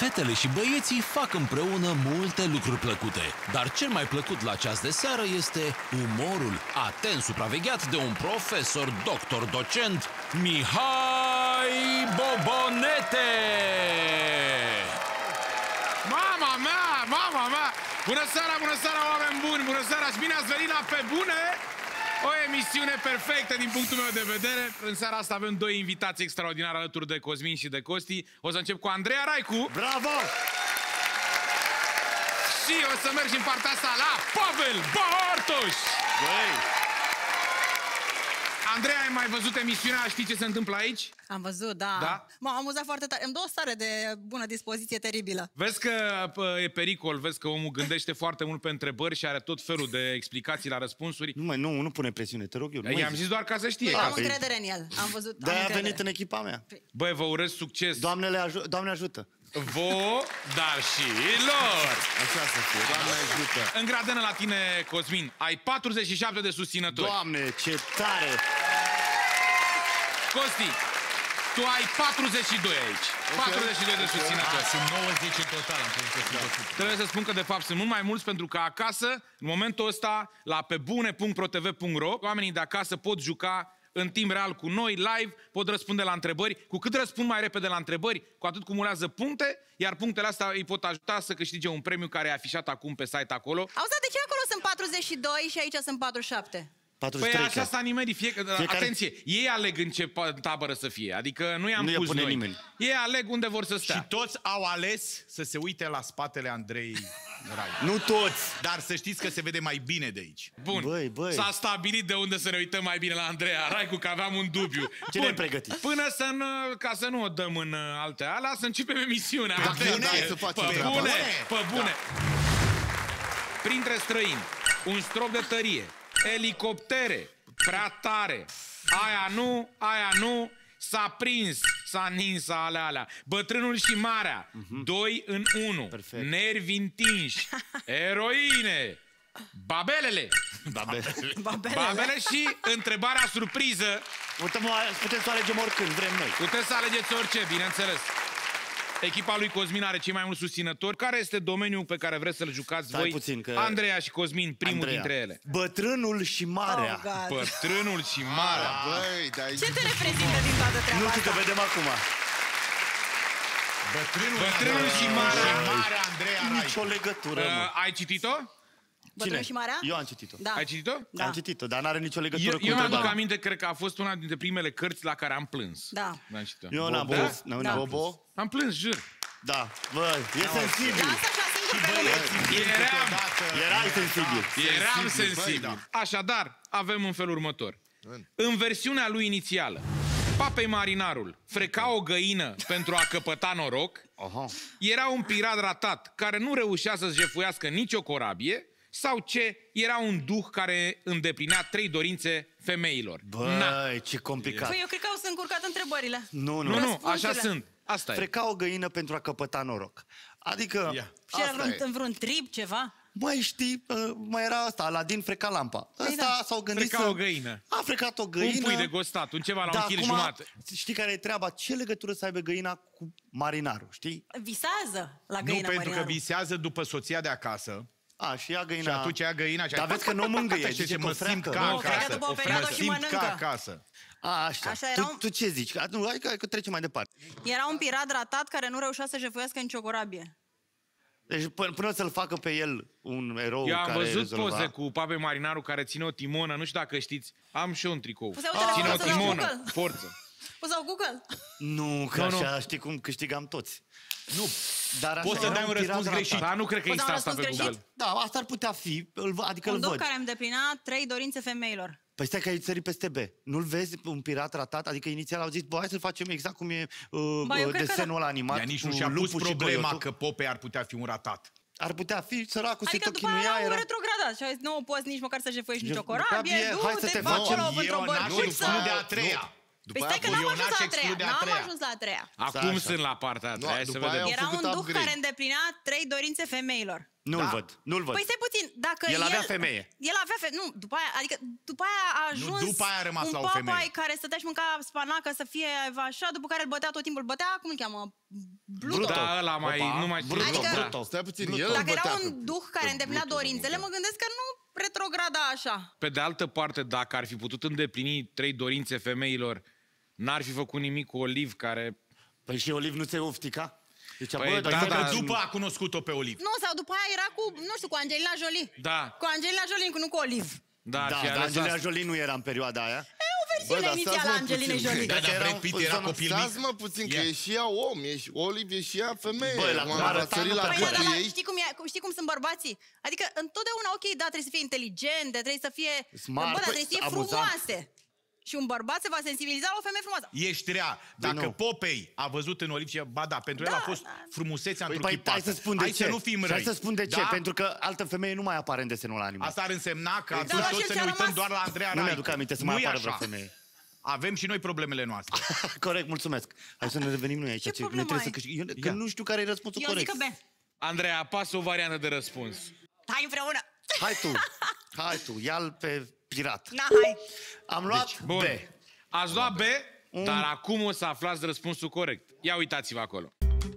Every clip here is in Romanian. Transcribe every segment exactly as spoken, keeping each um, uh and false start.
Fetele și băieții fac împreună multe lucruri plăcute, dar cel mai plăcut la ceas de seară este umorul, atent supravegheat de un profesor, doctor, docent, Mihai Bobonete! Mama mea, mama mea! Bună seara, bună seara, oameni buni! Bună seara și bine ați venit la Pe Bune! O emisiune perfectă din punctul meu de vedere. În seara asta avem doi invitați extraordinari alături de Cosmin și de Costi. O să încep cu Andreea Raicu. Bravo! Și o să mergi în partea asta la Pavel Bartoș. Băi! Andreea, ai mai văzut emisiunea? Știi ce se întâmplă aici? Am văzut, da. Da? M-am amuzat foarte tare. Îmi dă o stare de bună dispoziție teribilă. Vezi că pă, e pericol, vezi că omul gândește foarte mult pe întrebări și are tot felul de explicații la răspunsuri. Nu, mă, nu, nu pune presiune, te rog eu. I-am zis doar ca să știe. Am Ca să... încredere în el. Am văzut. De-aia a venit în echipa mea. Băi, vă urez succes. Doamne, le aju Doamne ajută. Vouă, dar și lor. Așa să fie, Doamne ajută. În gradână la tine, Cosmin, ai patruzeci și șapte de susținători. Doamne, ce tare! Costi, tu ai patruzeci și doi aici. Okay. patruzeci și doi de susținători. Sunt nouăzeci în total, am da. Trebuie să spun că de fapt sunt mult mai mulți pentru că acasă, în momentul ăsta, la pebune punct pro t v punct r o, oamenii de acasă pot juca în timp real cu noi, live, pot răspunde la întrebări. Cu cât răspund mai repede la întrebări, cu atât cumulează puncte, iar punctele astea îi pot ajuta să câștige un premiu care e afișat acum pe site acolo. Auzi, de ce acolo sunt patruzeci și doi și aici sunt patruzeci și șapte? patruzeci și Păi trei, așa s-a nimerit, fiecare... Fiecare... Atenție, ei aleg în ce tabără să fie, adică nu i-am nu pus pune noi. Nimeni. Ei aleg unde vor să stea. Și toți au ales să se uite la spatele Andrei Raicu. Nu toți! Dar să știți că se vede mai bine de aici. Bun, băi, băi. s-a stabilit de unde să ne uităm mai bine la Andreea Raicu, că aveam un dubiu. Cine e pregătit? Până să nu, ca să nu o dăm în alte alea, să începem emisiunea. Pe Atenție. bune? Să facem Pe treaba. bune, Da. pe bune. Printre străini, un strop de tărie, elicoptere, prea tare, aia nu, aia nu, s-a prins, s-a nins, alea, alea. Bătrânul și marea, uh-huh. doi în unu, Perfect. nervi întinși, eroine, babelele, Babele. Babelele. babele și întrebarea surpriză. Putem, putem să alegem oricând, vrem noi. Puteți să alegeți orice, bineînțeles. Echipa lui Cosmin are cei mai mulți susținători. Care este domeniul pe care vreți să-l jucați Stai voi? puțin, că... Andreea și Cosmin, primul Andreea. dintre ele. Bătrânul și marea. Oh, God. Bătrânul și marea. Băi, dar Ce te reprezintă din toată treaba Nu știu, că asta? vedem acum. Bătrânul, Bătrânul și marea. și marea Andreea Raicu. Nici o legătură, mă. Uh, ai citit-o? Bătrânul și marea? Eu am citit-o. Da. Ai citit-o? Da. Am citit-o, dar n-are nicio legătură Eu, cu eu mi-aduc întrebarea. aminte, cred că a fost una dintre primele cărți la care am plâns. Da. N-am citit-o. Eu n-am Da? plâns. Nu, n-am plâns. Bobo? Am plâns, jur. Da, băi, e sensibil. Lasă așa singur pe lume. Eram, Erai sensibil. eram Sensibil, sensibil. băi, Așadar, avem în felul următor. În versiunea lui inițială, Papei Marinarul freca o găină pentru a căpăta noroc, Aha. era un pirat ratat care nu reușea să-și jefuiască nicio corabie, sau ce era un duh care îndeplinea trei dorințe femeilor. Na. Băi, ce complicat. Păi eu cred că au să încurcat întrebările. Nu, nu. Nu, nu, Răspunsurile. așa sunt. Asta e. Freca o găină pentru a căpăta noroc. Adică, Ia. Și era Asta vreun, e. în vreun trip, ceva? mai știi, uh, mai era asta, Aladin freca lampa. Ăsta da. s-au gândit Freca să... o găină. A frecat o găină. Un pui de gostat, un ceva la un kil acum, jumate. știi care e treaba? Ce legătură să aibă găina cu marinarul, știi? Visează la Nu, găina pentru că marinarul. visează după soția de acasă. A, și ia găina... Și atunci ia găina și Dar vezi că nu mângâie, și zice ce că mă o simt freacă. ca Nu, o freacă acasă. după o Mă perioadă și simt mănâncă. ca acasă. A, așa. Așa era tu, un- tu ce zici? Că- Nu, hai că, că trecem mai departe. Era un pirat ratat care nu reușea să jefuiască nicio corabie. Deci până, până să-l facă pe el un erou Eu am care văzut rezolva... poze cu Pape Marinarul care ține o timonă, nu știu dacă știți, am și eu un tricou. Păi se uită la Ține o poză la timonă, Google. forță. Poți sau Google? Nu, că Nu, așa știi cum câștigam toți. Nu, Dar așa poți să era dai un pirat răspuns ratat. greșit. Dar nu cred că Poți există da un asta pe răspuns Google. greșit? Da, asta ar putea fi, îl, vă- adică Un îl duh văd. care îmi deplinea trei dorințe femeilor. Păi stai că ai țărit peste B. Nu-l vezi un pirat ratat? Adică inițial au zis, bă, hai să facem exact cum e uh, Ba, eu cred că desenul ăla animat. Dar nici cu nu și-a pus lupul și problema coiotul. că Popeye ar putea fi un ratat. Ar putea fi, săracul se Adică tot după aia chinuia, era era... retrogradat și a zis, nu poți nici măcar să jefuiești nicio Jef- corabie, corabie, hai să du-te te pe facem- acolo Eu într-o n-aș bărcuță. nu de a treia. Păi După stai că aia n-am eu ajuns n-aș la a treia. exclude a N-am treia. ajuns la a treia. Acum așa. sunt la partea a Nu, treia, hai să după vedem. aia au Era făcut un duh upgrade. care îndeplinea trei dorințe femeilor. Nu-l Da. văd, nu-l văd. Păi stai puțin, dacă El avea femeie. El avea femeie, nu, după aia, adică după aia a ajuns după aia a rămas un la o papai femeie. care stătea și mânca spanacă să fie așa, după care îl bătea tot timpul, îl bătea, cum îl cheamă? Bluto. Da, ăla mai, Opa. nu mai știu. Bruto, Adică- bruto. Stai puțin, Bluto. el îl Dacă era bătea un pe- duh care pe îndeplinea Bluetooth, dorințele, nu mă gândesc că nu retrograda așa. Pe de altă parte, dacă ar fi putut îndeplini trei dorințe femeilor, n-ar fi făcut nimic cu Oliv, care... Păi și Oliv nu ți-e oftica? Deci, Păi, bă, da, dar da, că După a cunoscut-o pe Oliv. Nu, sau după aia era cu, nu știu, cu Angelina Jolie. Da, Cu Angelina Jolie, nu cu Oliv. da, ar Da, fi dar ales Angelina asta. Jolie nu era în perioada aia. E o versiune dar inițială stați, a mă, Angelinei puțin. Jolie. Da, Dacă dar era Brad în Pitt era zona- copil Stați mic. mă puțin, că Ia. e și ea om, e și Olive, e și ea femeie. Băi, la Acum cum a arăta, sărit nu la prea Păi, da, gâtul dar ei. știi cum, e, știi cum sunt bărbații? Adică întotdeauna, ok, da, trebuie să fie inteligente, trebuie să fie... Smart, bă, dar trebuie să fie amuzant. frumoase. Și un bărbat se va sensibiliza la o femeie frumoasă. Ești rea. Dacă nu. Popei a văzut în Oliv, și ba da, pentru el Da, a fost da. frumusețea Păi, într-o păi hai să spun de Hai ce. să nu fim Și răi. Hai să spun de ce, Da? pentru că altă femeie nu mai apare în desenul animat. Asta ar însemna că Da, atunci dar și toți el să ne ți-a uităm rămas- doar la Andreea Nu Raicu. mi-aduc aminte să Nu mai e apară așa. vreo femeie. Avem și noi problemele noastre. Corect, mulțumesc. Hai să ne revenim noi aici. Ce ne problemă trebuie să ai? câștig. Eu, că Ia. nu știu care e răspunsul Eu zic corect. că B. Andreea, apasă o variantă de răspuns. Hai împreună. Hai tu, hai tu, ia-l pe pirat. Na, hai. Am luat Bun. B. Ați luat B, dar acum o să aflați răspunsul corect. Ia uitați-vă acolo.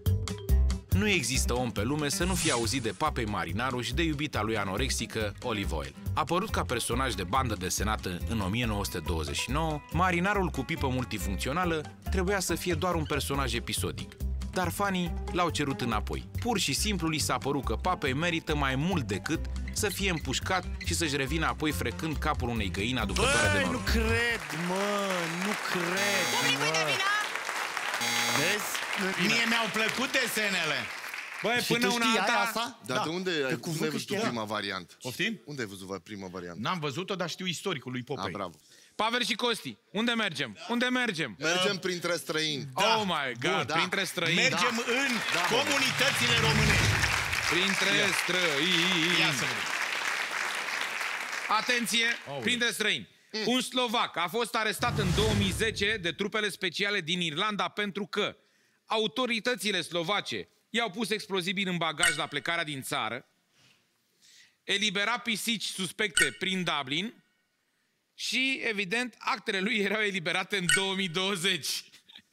Nu există om pe lume să nu fie auzit de Papei Marinaru și de iubita lui anorexică, Olive Oil. Apărut ca personaj de bandă desenată în o mie nouă sute douăzeci și nouă, marinarul cu pipă multifuncțională trebuia să fie doar un personaj episodic. Dar fanii l-au cerut înapoi. Pur și simplu li s-a părut că Papei merită mai mult decât să fie împușcat și să-și revină apoi frecând capul unei găini aducătoare de Băi, nu noroc. cred, mă, nu cred, Publicul de mă. vină. Vezi? Mie mi-au plăcut desenele. Băi, Și până tu una știai alta... asta? Dar Da. de unde, Pe ai, cuvânt unde ai că văzut știam. prima variantă? Poftim? Unde ai văzut prima variantă? N-am văzut-o, dar știu istoricul lui Ah, Popei. bravo. Pavel și Costi, unde mergem? Unde mergem? Mergem printre străini. Oh my God, Bun, da. printre străini. Mergem în comunitățile românești. Printre străini. Ia să vedem. Atenție, printre străini. Un slovac a fost arestat în două mii zece de trupele speciale din Irlanda pentru că autoritățile slovace i-au pus explozibili în bagaj la plecarea din țară, elibera pisici suspecte prin Dublin și, evident, actele lui erau eliberate în două mii douăzeci.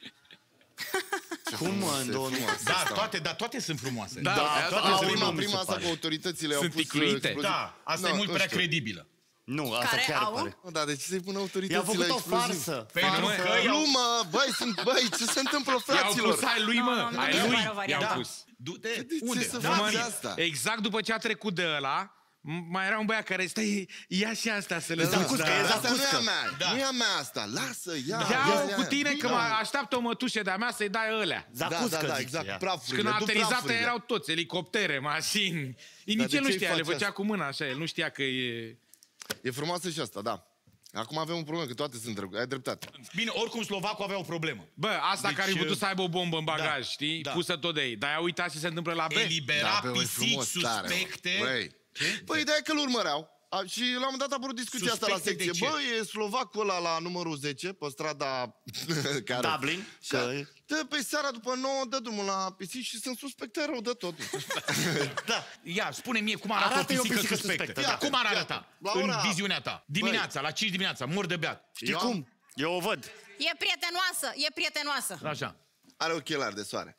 Cum, mă, în două mii? Da, toate, da, toate sunt frumoase. Da, Da, toate da, sunt prima- frumoase. Prima asta cu autoritățile au Sunt pus ticluite? exploziv. Da, asta Nu, e mult nu prea știu. credibilă. Nu, asta Care chiar au? pare. Mă, Da, de ce să-i pun I-a autoritățile făcut o exploziv? farsă. Pentru Farsă. că i-au- Nu, mă, băi, sunt, băi, ce se întâmplă, I-au fraților? pus ai lui, Nu, mă, nu, nu, ai nu lui mai are o variantă. i-au Da. pus. Du-te, De ce unde? să Da, faci mă, asta? Exact după ce a trecut de ăla, m- mai era un băiat care stai, ia și asta să le Da, duci. Zacuscă, Da. e Asta nu e a Zacuscă. mea, Da. nu e a mea asta, lasă, ia. Ia-o ia, cu ia. tine că Da. mă așteaptă o mătușă de-a mea să-i dai ălea. Da, Zacuscă, da, da, zice exact, ea. Și prafurile, când a du aterizat prafurile. erau toți, elicoptere, mașini. Nici de el ce nu îi știa, le faci făcea asta? cu mâna așa, el nu știa că e... E frumoasă și asta, da. Acum avem un problemă, că toate sunt drăguțe, ai dreptate. Bine, oricum slovacul avea o problemă. Bă, asta Deci, care ai putut uh, să aibă o bombă în bagaj, da, știi? da. Pusă tot de ei. Dar ai uitat ce se întâmplă la B? Elibera bă, e pisici frumos, tare, mă. suspecte. Băi. Păi, ideea e că îl urmăreau. A, și la un moment dat a apărut discuția asta la Suspecte secție. de ce? Bă, e slovacul ăla la numărul zece, pe strada... care... Dublin, Și că- dă pe seara după nouă, dă drumul la pisici și sunt suspecte rău de tot. Da. Ia, spune mie cum arată, Arată-i o o pisică, pisică suspectă. suspectă, Ia, da. cum ar Ia, arăta la în ora- viziunea ta? Dimineața, la cinci dimineața, mor de beat. Știi Eu cum? am- Eu o văd. E prietenoasă, e prietenoasă. Așa. Are ochelari de soare.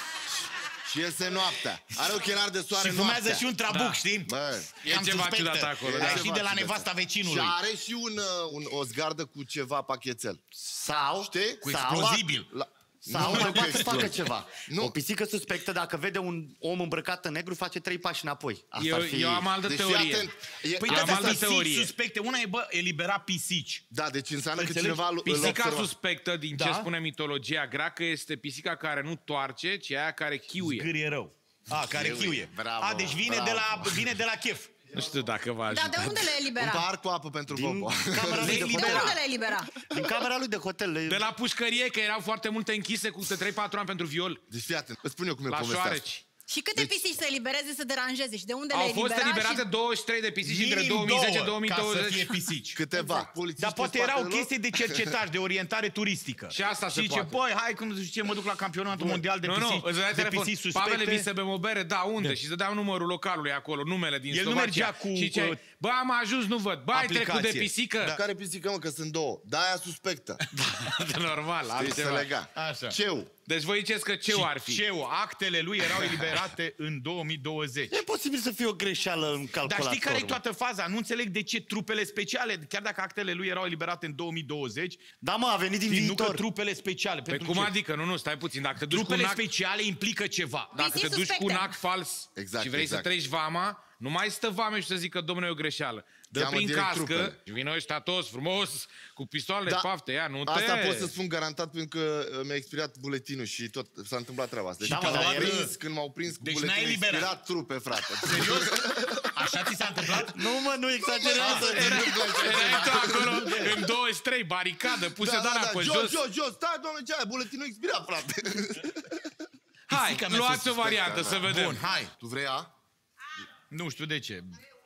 Și iese noaptea. Are ochelari de soare Și fumează noaptea. și un trabuc, Da. știi? Bă, E Cam ceva suspectă. ciudat acolo, E da. și de la Ceva nevasta ciudat. vecinului. Și are și un, uh, un, o zgardă cu ceva pachetel. Sau, Știi? Cu sau, explozibil. La... sau Nu, mai nu poate cu să facă explozie. ceva. Nu. O pisică suspectă, dacă vede un om îmbrăcat în negru, face trei pași înapoi. Asta Eu, ar fi... eu am altă Deci fii teorie. atent. E, Păi Am da, altă pisici teorie. suspecte. Una e, bă, elibera pisici. Da, deci înseamnă că Înțelegi? cineva îl Pisica observa. suspectă, din ce Da. spune mitologia greacă, este pisica care nu toarce, ci aia care chiuie. Zgârie rău. A, care Chiuie. chiuie. Bravo, A, deci vine bravo. de la, vine de la chef. Nu știu dacă vă Dar ajută. de unde le Un elibera? pahar cu apă pentru Din Popo. camera lui de De hotel. unde le elibera? Din camera lui de hotel. Le... De la pușcărie, că erau foarte multe închise cu trei patru ani pentru viol. Deci fii atent, îți spun eu cum e La povestea asta. șoareci. Și câte Deci- pisici să elibereze, să deranjeze? Și de unde Au le fost elibera? eliberate Și... douăzeci și trei de pisici între Minim două mii zece două, două mii ca să douăzeci. fie pisici. Câteva. Polițiști Dar în poate spatele erau lor? chestii de cercetare, de orientare turistică. Și asta se și zice, poate. băi, hai, cum zice, mă duc la campionatul mondial de Nu, pisici, nu, îți dai de telefon. pisici Pavel, suspecte. vi se bem o bere? Da, unde? Și îți dădeau numărul localului acolo, numele din El nu Slovacia. mergea cu, Și ziceai, uh, bă, am ajuns, nu văd. Bă, ai trecut de aplicație. pisică? Da. Care pisică, mă, că sunt două. Da, aia suspectă. Normal, Trebuie să altceva. lega. Așa. Ceu. Deci voi ziceți că ce ar fi? Ce actele lui erau eliberate în două mii douăzeci. E posibil să fie o greșeală în Dar calculator. știi care e toată faza? Nu înțeleg de ce trupele speciale, chiar dacă actele lui erau eliberate în două mii douăzeci, Da, mă, a venit din nu că viitor. trupele speciale. Păi pentru cum ce? adică? Nu, nu, stai puțin. Dacă te duci cu Trupele un act, speciale implică ceva. dacă te Pisici duci cu un suspecte. act fals Exact, și vrei exact. să treci vama, nu mai stă vame și să zică, domnule, e o greșeală. Dă Cheamă prin direct cască trupele. și vină ăștia toți frumos, cu pistoalele, pafte, ia, nu te... Asta pot să spun garantat pentru că uh, mi-a expirat buletinul și tot s-a întâmplat treaba asta. Deci Da, când mă, m-au dar era- prins, când m-au prins cu Deci buletinul n-ai eliberat. expirat trupe, frate. Serios? Așa ți s-a întâmplat? Nu, mă, nu exagerează. Erai tu acolo în douăzeci și trei, baricadă, puse Da, da, da, da, pe jos, jos. jos, jos, stai, doamne, ce ai, buletinul expirat, frate. Hai, Pisica mea luați se o variantă să vedem. Bun, hai. Tu vrei A? Nu știu de ce.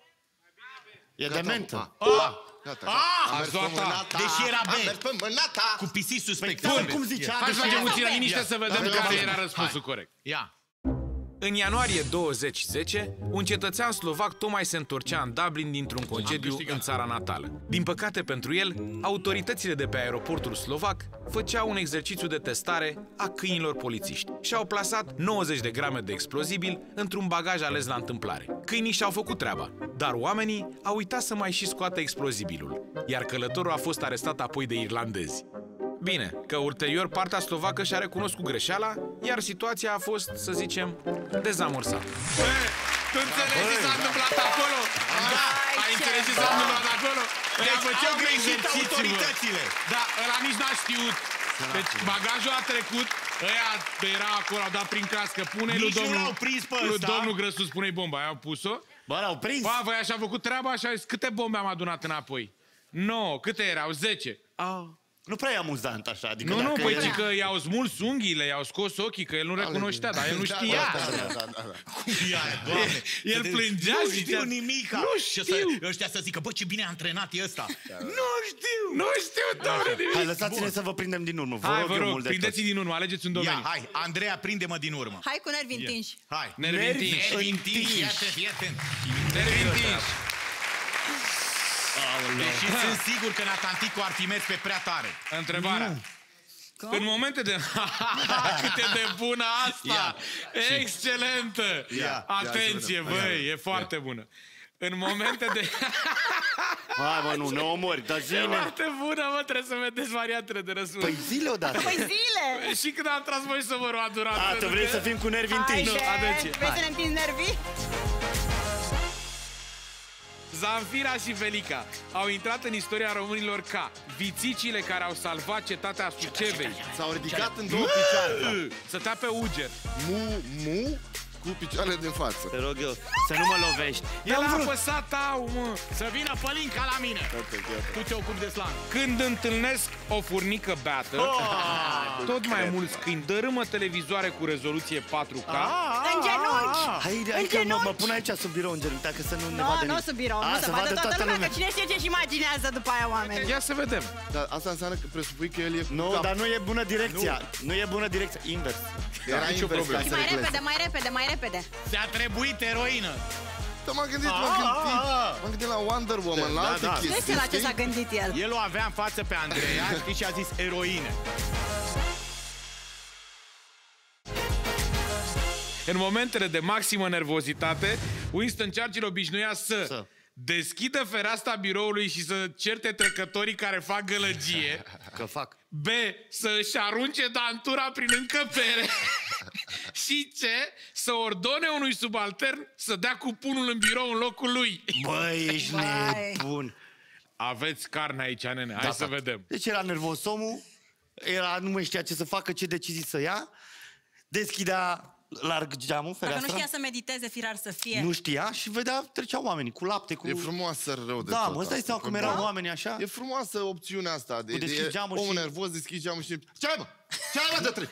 E dementă. A. Gata, A, am mers pe ați luat A. mâna ta. Deși era B. Am mers pe mâna ta. Cu pisici suspecte. Bun, Să cum vezi. zicea? Hai să deci- facem Ia, puțină ia, liniște ia. să vedem Da, care da, era da. răspunsul corect. Ia. În ianuarie douăzeci zece, un cetățean slovac tocmai se întorcea în Dublin dintr-un concediu în țara natală. Din păcate pentru el, autoritățile de pe aeroportul slovac făceau un exercițiu de testare a câinilor polițiști și au plasat nouăzeci de grame de explozibil într-un bagaj ales la întâmplare. Câinii și-au făcut treaba, dar oamenii au uitat să mai și scoată explozibilul, iar călătorul a fost arestat apoi de irlandezi. Bine, că ulterior partea slovacă și-a recunoscut greșeala, iar situația a fost, să zicem, dezamorsată. Tu înțelegi ce s-a întâmplat acolo? Da, ai înțeles ce s-a întâmplat acolo? Ăia făceau au greșit exercițiu, bă. autoritățile. Da, ăla nici n-a știut. Deci bagajul a trecut, ăia era acolo, au dat prin cască, pune-i lui Nici nu domnul... l-au prins pe lui ăsta. domnul Grăsus, pune-i bomba, aia au pus-o. Bă, l-au prins. Ba, voi așa a făcut treaba și a zis, câte bombe am adunat înapoi? nouă, câte erau? zece. Nu prea e amuzant așa. Adică Nu, nu, dacă păi e- ci că i-au smuls unghiile, i-au scos ochii, că el nu recunoștea, dar el nu știa. Da, da, da, da, da. Ia, Doamne. El Să te- plângea Nu și știu zicea, nimica. "Nu Și știu." să, ăștia să zică, bă, ce bine a antrenat e ăsta. Nu știu. Nu știu, domnule, nimic. Hai, lăsați-ne să vă prindem din urmă. Vă Hai, rog vă eu rog, mult de prindeți din urmă, alegeți un Ia, domeniu. hai, Andreea, prinde-mă din urmă. Hai cu nervi întinși. Hai. Nervi întinși. Nervi întinși. Ia atent, ia atent. Nervi întinși. Deși sunt sigur că Natanticu ar fi mers pe prea tare. Întrebarea. În momente de... Cât e de bună asta! Excelentă! Ia. Atenție, băi, e foarte bună. În momente de... Hai, mă, nu, ne omori, dar E zine. foarte bună, mă, trebuie să vedeți variantele de răspuns. Păi zile odată. Păi zile! Și când am tras voi să vă roa durat. A, tu vrei să fim cu nervi întinși? Nu, atenție, Vrei hai. să ne întinzi nervii? Zanfira și Velica au intrat în istoria românilor ca vițicile care au salvat cetatea Sucevei. S-au ridicat în două picioare. Stătea pe uger. Mu, mu, cu picioarele din față. Te rog eu, să nu mă lovești. El a apăsat au, mă. Să vină Pălinca la mine. Tu te ocupi de slan. Când întâlnesc o furnică beată, tot mai mulți câini dărâmă televizoare cu rezoluție patru K. În genunchi! Hai, hai că mă, mă pun aici sub birou în genunchi, dacă să nu ne Nu, vadă nu nimeni. sub birou, A, nu să vadă toată lumea, că cine știe ce-și imaginează după aia oamenii. Ia să vedem. Dar asta înseamnă că presupui că el e cu Nu, cap. dar nu e bună direcția. Nu, e bună direcția. Invers. Era nicio invers problemă. ca să Mai regleze. repede, mai repede, mai repede. Ți-a trebuit eroină. Da, m-am gândit, m-am gândit. M-am gândit la Wonder Woman, la Da, alte da. chestii. Știi la ce știi? s-a gândit el? El o avea în față pe Andreea, știi, și a zis eroine. În momentele de maximă nervozitate, Winston Churchill obișnuia să, Să. deschidă fereastra biroului și să certe trecătorii care fac gălăgie. Că fac. B. Să își arunce dantura prin încăpere. Și C. Să ordone unui subaltern să dea cu punul în birou în locul lui. Băi, ești Vai. nebun. Aveți carne aici, nene. Hai Da, să da. vedem. Deci era nervos omul, era, nu mai știa ce să facă, ce decizii să ia, deschidea larg geamul, Dacă fereastra. nu știa să mediteze, firar să fie. Nu știa și vedea, treceau oamenii cu lapte, cu... E frumoasă rău de Da, tot mă, îți dai asta. seama cum erau oamenii așa? E frumoasă opțiunea asta. De, Cu deschizi de, geamul omul și- nervos, deschizi geamul și... Ce ai, mă? Ce ai, mă, de trei?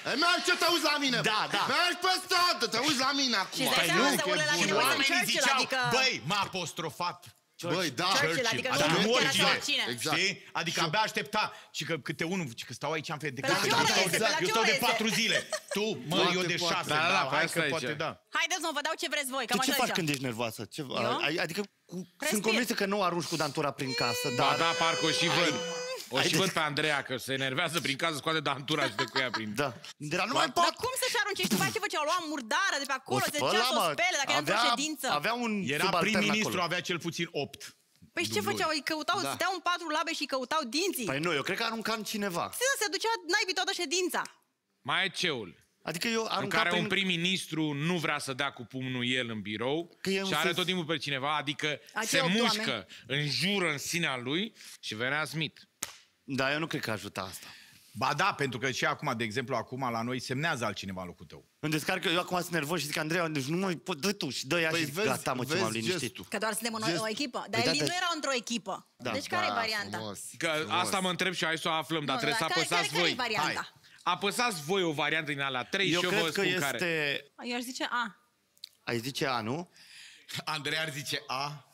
Mergi ce te auzi la mine? Da, da. Mergi pe stradă, te auzi la mine acum. Și îți dai seama să urle la tine Winston Oamenii Churchill, ziceau, adică... băi, m-a apostrofat. Băi, da. Churchill, adică nu Adică nu nu chiar origine. așa oricine. Exact. Știi? Adică abia aștepta. Și că câte unul, și că stau aici în fel de Pe la câte- ce oră eu stau este? de- Pe la Eu ce stau oră de este? patru zile. Tu, mă, Poate, eu de poate. șase. Da, da, Da, pe hai asta că aici. poate, da. Haideți mă, vă dau ce vreți voi, Tu cam ce așa faci zicea. când ești nervoasă? Ce... Eu? Adică cu... Respir. sunt convinsă că nu arunci cu dantura prin casă, Ba dar... da, parcă o și văd. O și Haideți. văd pe Andreea că se enervează prin casă, scoate dantura și dă cu ea prin... Da. Dar nu mai Dar pot! cum să-și arunce? Și după aceea ce făceau? Luam murdară de pe acolo, se spăla, ducea să o mă. spele, dacă era într-o Avea- ședință. Avea un Era subaltern prim-ministru, acolo. avea cel puțin opt. Păi și ce făceau? Îi căutau, Da. stăteau în patru labe și căutau dinții. Păi nu, eu cred că arunca în cineva. Se ducea naibii toată ședința. Mai e ceul, Adică eu în arunca care prin... un prim-ministru nu vrea să dea cu pumnul el în birou Că e un și are sens- tot timpul pe cineva, adică Acei se opt mușcă, înjură în sinea lui și venea Smith. Da, eu nu cred că ajută asta. Ba da, pentru că și acum, de exemplu, acum la noi semnează altcineva în locul tău. Îmi descarc, eu acum sunt nervos și zic, Andreea, deci nu mai pot, dă tu și dă ea Păi și vezi- gata, mă, ce vezi m-am liniștit. gestul. Că doar suntem în o, Gest- o echipă. Dar Păi da, Eli dar- nu era într-o echipă. Da. Deci care e Da, varianta? frumos, Că frumos. asta mă întreb și hai să o aflăm, dar Nu, trebuie să dar care- apăsați care- care e voi. varianta? Apăsați voi o variantă din alea trei Eu și eu vă cred că spun care. este... Eu aș zice A. Ai zice A, nu? Andrei ar zice A.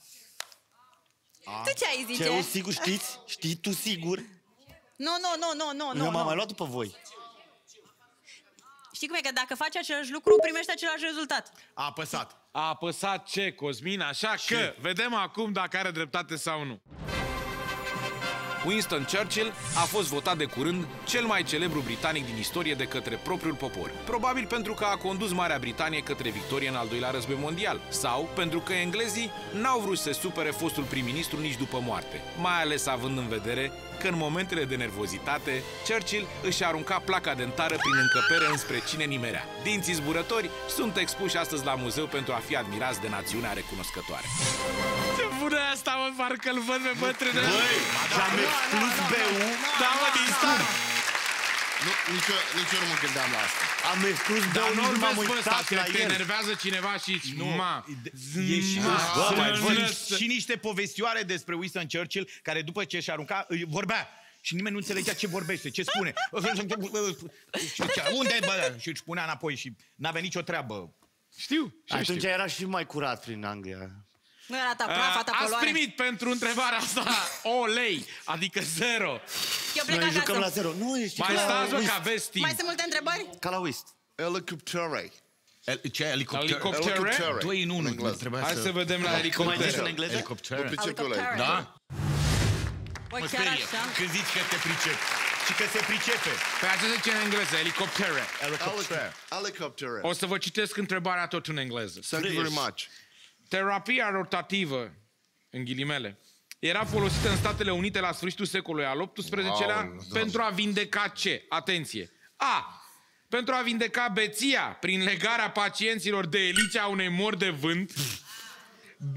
Tu ce ai zice? Ce, eu sigur știți? Știi tu sigur? Nu, nu, nu, nu, nu, Eu nu. m-am mai nu. luat după voi. Știi cum e? Că dacă faci același lucru, primești același rezultat. A apăsat. A apăsat ce, Cosmin? Așa că vedem acum dacă are dreptate sau nu. Winston Churchill a fost votat de curând cel mai celebru britanic din istorie de către propriul popor. Probabil pentru că a condus Marea Britanie către victorie în al doilea război mondial, sau pentru că englezii n-au vrut să se supere fostul prim-ministru nici după moarte, mai ales având în vedere că în momentele de nervozitate, Churchill își arunca placa dentară prin încăpere înspre cine nimerea. Dinții zburători sunt expuși astăzi la muzeu pentru a fi admirați de națiunea recunoscătoare. Ce bună e asta, mă, parcă-l văd pe bătrâne. Și-am exclus B U, Da, mă, din start. Nu, nici eu, nici eu nu mă gândeam la asta. am exclus B Dar U, nu nu m-am vezi pe ăsta, uitat că la te el. enervează cineva și nu, ma. E și, Bă, sunt mai voi- și, și niște povestioare despre Winston Churchill, care după ce și arunca, îi vorbea. Și nimeni nu înțelegea ce vorbește, ce spune. Și zicea, unde, bă? Și își punea înapoi și n-avea nicio treabă. Știu, știu, Atunci știu. era și mai curat prin Anglia. Nu era ta praf, ta Ați poluare. primit pentru întrebarea asta o lei, adică zero. Eu plec Noi jucăm la acasă. zero. Nu, ești Mai ca la stați, mă, whist. că aveți timp. Mai sunt multe întrebări? Ca la whist. Helicoptere. El, ce, elicopter? Elicoptere? Helicoptere. Doi în unu, În engleză. trebuia Hai să... să vedem la Cum ai zis în elicopter. engleză? Mă Elicopter. pricep eu la Helicoptere. el. Da? Bă, Mă chiar sperie. așa? Când zici că te pricep. Și că se pricepe. Pe aceea zice în engleză, elicoptere. Elicopter. Helicoptere. O să vă citesc întrebarea tot în engleză. Thank you very much. Terapia rotativă, în ghilimele, era folosită în Statele Unite la sfârșitul secolului al optsprezecelea Aoleu, Doamne. pentru a vindeca ce? Atenție! A. Pentru a vindeca beția prin legarea pacienților de elicea unei mori de vânt. B.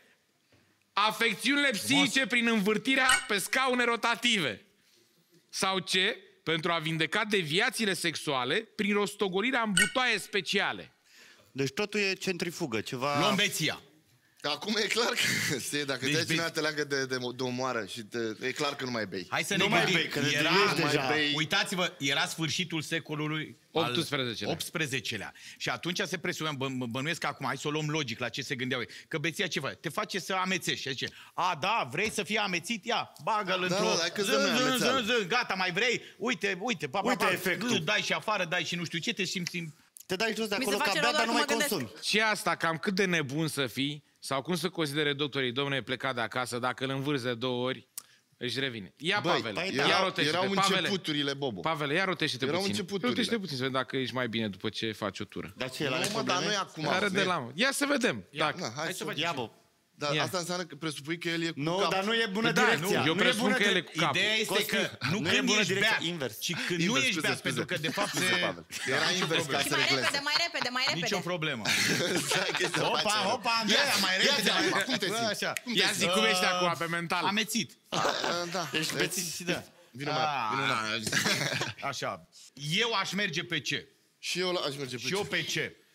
Afecțiunile psihice prin învârtirea pe scaune rotative. Sau C. Pentru a vindeca deviațiile sexuale prin rostogolirea în butoaie speciale. Deci totul e centrifugă, ceva... Luăm beția. Acum e clar că se, dacă Deci deci, te bei- cineva te leagă de, de, de omoară și te, e clar că nu mai bei. Hai să Nu ne mai gândim. bei, că ne Era, diluezi mai deja. bei. uitați-vă, era sfârșitul secolului al optsprezecelea. optsprezecelea. Și atunci se presupune, bă, bă- bănuiesc că acum, hai să o luăm logic la ce se gândeau ei. Că beția ce face? Te face să amețești. Și zice, a, da, vrei să fii amețit? Ia, bagă-l Da, într-o... da, hai că zân, dă-mi zân, amețeală. zân, zân, gata, mai vrei? Uite, uite, pa, pa, Uite pa, efectul. dai și afară, dai și nu știu ce, te simți... Te dai jos de Mi se acolo ca face bea, rău dar doar nu că mai mă gândesc. consumi. Și asta, cam cât de nebun să fii, sau cum să considere doctorii, domnule, e plecat de acasă, dacă îl învârzi de două ori, își revine. Ia, Băi, Pavele, păi ia da, rotește-te. erau Pavele, începuturile, Bobo. Pavele, ia rotește-te Erau puțin. începuturile. Rotește puțin să vedem dacă ești mai bine după ce faci o tură. Dar ce, el are Nu, mă, dar probleme? nu e acum. Care de e- la mă. Ia să vedem. Dacă... Na, hai să Ia, bă. Dar Ia. asta înseamnă că presupui că el e cu Nu, cap. dar nu e bună Da, direcția. nu, eu Nu e presupun bună că el e direc- cu capul. Ideea este Cosmin, că nu, nu e când bună ești direcția, beat, invers. ci când nu Invers, ești scuze, beat, scuze. pentru că de fapt se... Pavel. Era invers ca Și să mai regleze. repede, mai repede, mai repede. Nicio problemă. Stai că se Hopa, face rău. hopa, Andreea, mai Ia repede. zi acum, cum te simți? Așa. Cum te Ia simți? zi cum ești acum pe mental. Amețit. Da. Ești bețit. Da. Vino mai, vino mai. Așa. Eu aș merge pe ce? Și eu la- aș merge pe Și eu ce? pe ce?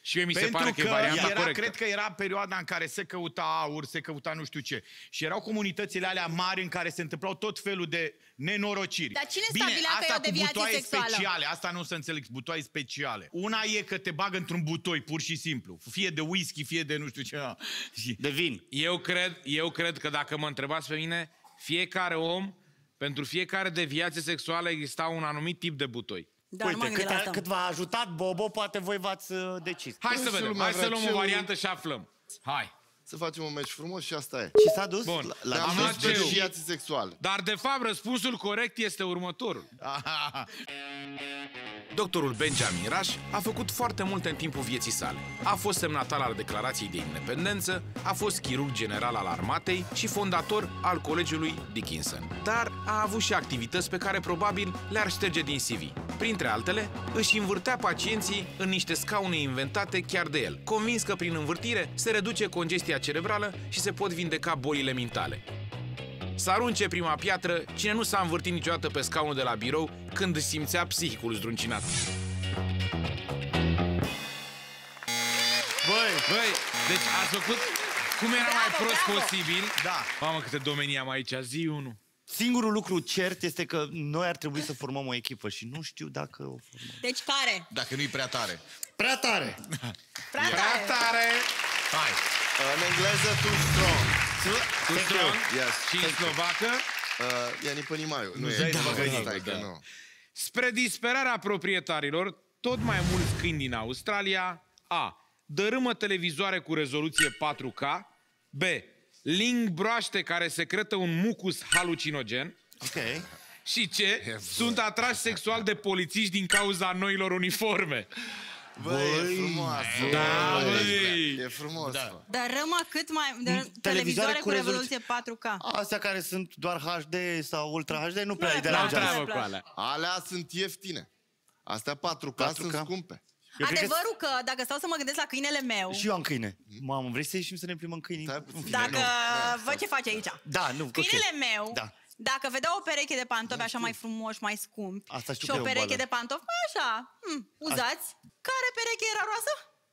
Și mie mi se Pentru pare că, că e varianta era, corectă. cred că era perioada în care se căuta aur, se căuta nu știu ce. Și erau comunitățile alea mari în care se întâmplau tot felul de nenorociri. Dar cine Bine, stabilea că asta e o cu deviație butoaie sexuală? speciale, asta nu o să înțeleg, butoaie speciale. Una e că te bagă într-un butoi, pur și simplu. Fie de whisky, fie de nu știu ce. De vin. Eu cred, eu cred că dacă mă întrebați pe mine, fiecare om, pentru fiecare deviație sexuală exista un anumit tip de butoi. Da, nu m-am Uite, gândit cât, la a, asta. cât v-a ajutat Bobo, poate voi v-ați uh, decis. Hai să Și vedem, lumea hai să vrea luăm ce o un- variantă și aflăm. Hai. Să facem un meci frumos și asta e. Și s-a dus? Bun. La, Am Am luat luat pe ce- deviații sexuale. Dar, de fapt, răspunsul corect este următorul. Doctorul Benjamin Rush a făcut foarte multe în timpul vieții sale. A fost semnatar al Declarației de Independență, a fost chirurg general al armatei și fondator al Colegiului Dickinson. Dar a avut și activități pe care probabil le-ar șterge din C V. Printre altele, își învârtea pacienții în niște scaune inventate chiar de el, convins că prin învârtire se reduce congestia cerebrală și se pot vindeca bolile mentale. Să arunce prima piatră cine nu s-a învârtit niciodată pe scaunul de la birou când își simțea psihicul zdruncinat. Băi, Băi, deci ați făcut cum era mai Bravo, prost bravo. posibil. Da. Mamă, câte domenii am aici, zi unul. singurul lucru cert este că noi ar trebui să formăm o echipă și nu știu dacă o formăm. Deci care? Dacă nu-i prea tare. Prea tare! Prea Prea tare. tare! Hai. În engleză, too strong. Too strong Yes. și în slovacă. Uh, Iani Pănimaiu. Nu zăi e. de băgănii. Stai că Da. nu. Spre disperarea proprietarilor, tot mai mulți câini din Australia A. Dărâmă televizoare cu rezoluție patru K. B. Ling broaște care secretă un mucus halucinogen. Ok. Și C. Sunt atrași sexual de polițiști din cauza noilor uniforme. Băi, e frumoasă. Da, Băi, băi. E frumos. Da. Dar rămă cât mai... De, televizoare cu rezoluție patru K. Astea care sunt doar H D sau Ultra H D nu prea Nu îi le N-am place. deranjează. treabă cu alea. Alea sunt ieftine. Astea patru K patru K. sunt scumpe. Eu cred că- Adevărul că dacă stau să mă gândesc la câinele meu, Și eu am câine. Mamă, vrei să ieșim să ne plimbăm câinii? Stai puțin. dacă... Nu. Văd ce face aici. Da, nu, ok. Câinele meu, Da. dacă vedea o pereche de pantofi așa mai frumoși, mai scumpi, Asta știu și că o e o pereche boală. de pantofi mai așa, hm, uzați, care pereche era roasă?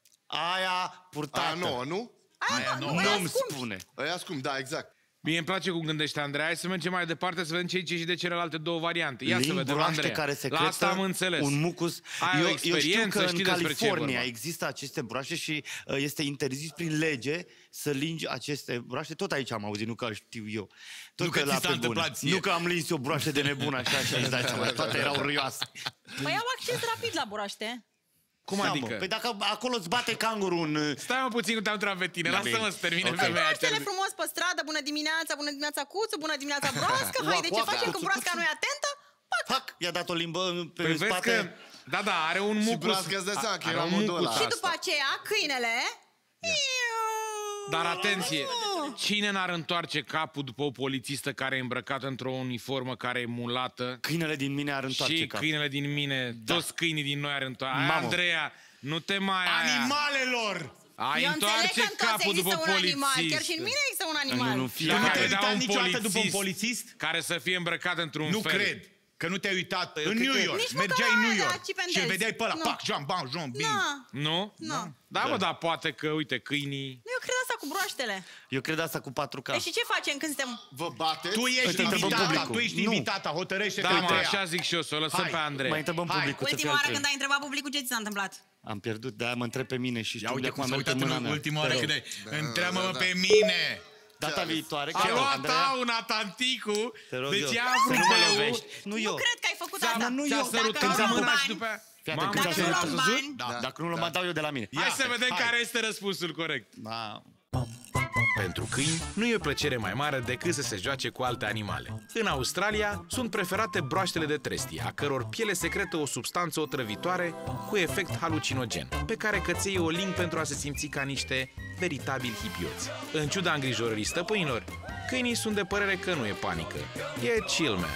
Aia purtată. Aia nouă, nu? Aia, nu, Nu aia îmi scumpi. spune. Aia scump, da, exact. Mie îmi place cum gândește Andreea. Hai să mergem mai departe să vedem ce zice și de celelalte două variante. Ia să Limbi vedem, broaște Andreea. care secretă La asta am înțeles. un mucus. Ai eu, o eu știu experiență, că în știi despre ce e California vorba. există aceste broaște și uh, este interzis prin lege să lingi aceste broaște. Tot aici am auzit, nu că știu eu. Tot Nu că ți la s-a pe bune. întâmplat ție. Nu că am lins o broașă de nebun așa și îți dai seama, toate erau râioase. Păi au acces rapid la broaște. Cum Da, mă. adică? Păi dacă acolo îți bate cangurul în... uh, Stai mă puțin, nu te-am întrebat pe tine. Da, Lasă-mă bine. să termine Ok. femeia. Broaștele frumos pe stradă, bună dimineața, bună dimineața cuțu, bună dimineața broască, haide, ce Uac, uac, facem cuțu, când broasca cuțu. nu e atentă? Pac! Hac, i-a dat o limbă pe Păi vezi spate. că... Da, da, are un Și mucus. broasca îți dai seama că Are era un modul mucus ăla. Și asta. după aceea, câinele... Dar atenție, cine n-ar întoarce capul după o polițistă care e îmbrăcată într-o uniformă care e mulată? Câinele din mine ar întoarce Și capul. câinele din mine, toți câinii din noi ar întoarce. Ai, Mamă. Andreea, nu te mai aia. Animalelor! Ai Eu înțeleg întoarce că în toți capul după există un animal, polițist. chiar și în mine există un Nu, animal. nu, fie Tu nu Dacă te-ai vedea uitat un niciodată după un polițist polițist? care să fie îmbrăcat într-un Nu fel. cred că nu te-ai uitat în cred New că- York. Nici măcar Mergeai în aia New de la York Chip and și îl Dale. vedeai pe ăla. Nu. Pac, Jean, ban, Jean, bin. Na, Nu? nu. Da, mă, dar poate că, uite, câinii... Eu cred asta cu broaștele. Eu cred asta cu patru K. Deci și ce facem când suntem... Vă bateți? Tu ești Uite, întrebăm invitata, publicul. tu ești Nu. invitata, hotărăște-te. Da, mă, Andreea. așa zic și eu, să o lăsăm Hai, pe Andrei. Mai întrebăm Hai. publicul să fie Ultima oară altfel. când ai întrebat publicul, ce ți s-a întâmplat? Am pierdut, de-aia mă întreb pe mine și Ia știu de uite acum cum s-a merge uitat mâna în mea. ultima Te oară rog. când ai... Da, Întreabă-mă da, da. pe mine. Data viitoare. A chiar, luat Andreea, tauna, tanticu, te rog deci eu, ea a să vrut nu mă pe lovești. Nu Nu eu. cred că ai făcut Ți-a, asta. nu ți-a eu. sărutat Dacă nu luăm mâna și bani, după aia... Fii Mamă, atent, Dacă când nu ți-a luăm văzut? bani, Da. Dacă nu mă dau eu de la mine. Hai Ia, să vedem hai. care este răspunsul corect. Da. Pentru câini, nu e o plăcere mai mare decât să se joace cu alte animale. În Australia, sunt preferate broaștele de trestie, a căror piele secretă o substanță otrăvitoare cu efect halucinogen, pe care căței o ling pentru a se simți ca niște veritabili hipioți. În ciuda îngrijorării stăpânilor, câinii sunt de părere că nu e panică. E chill, man.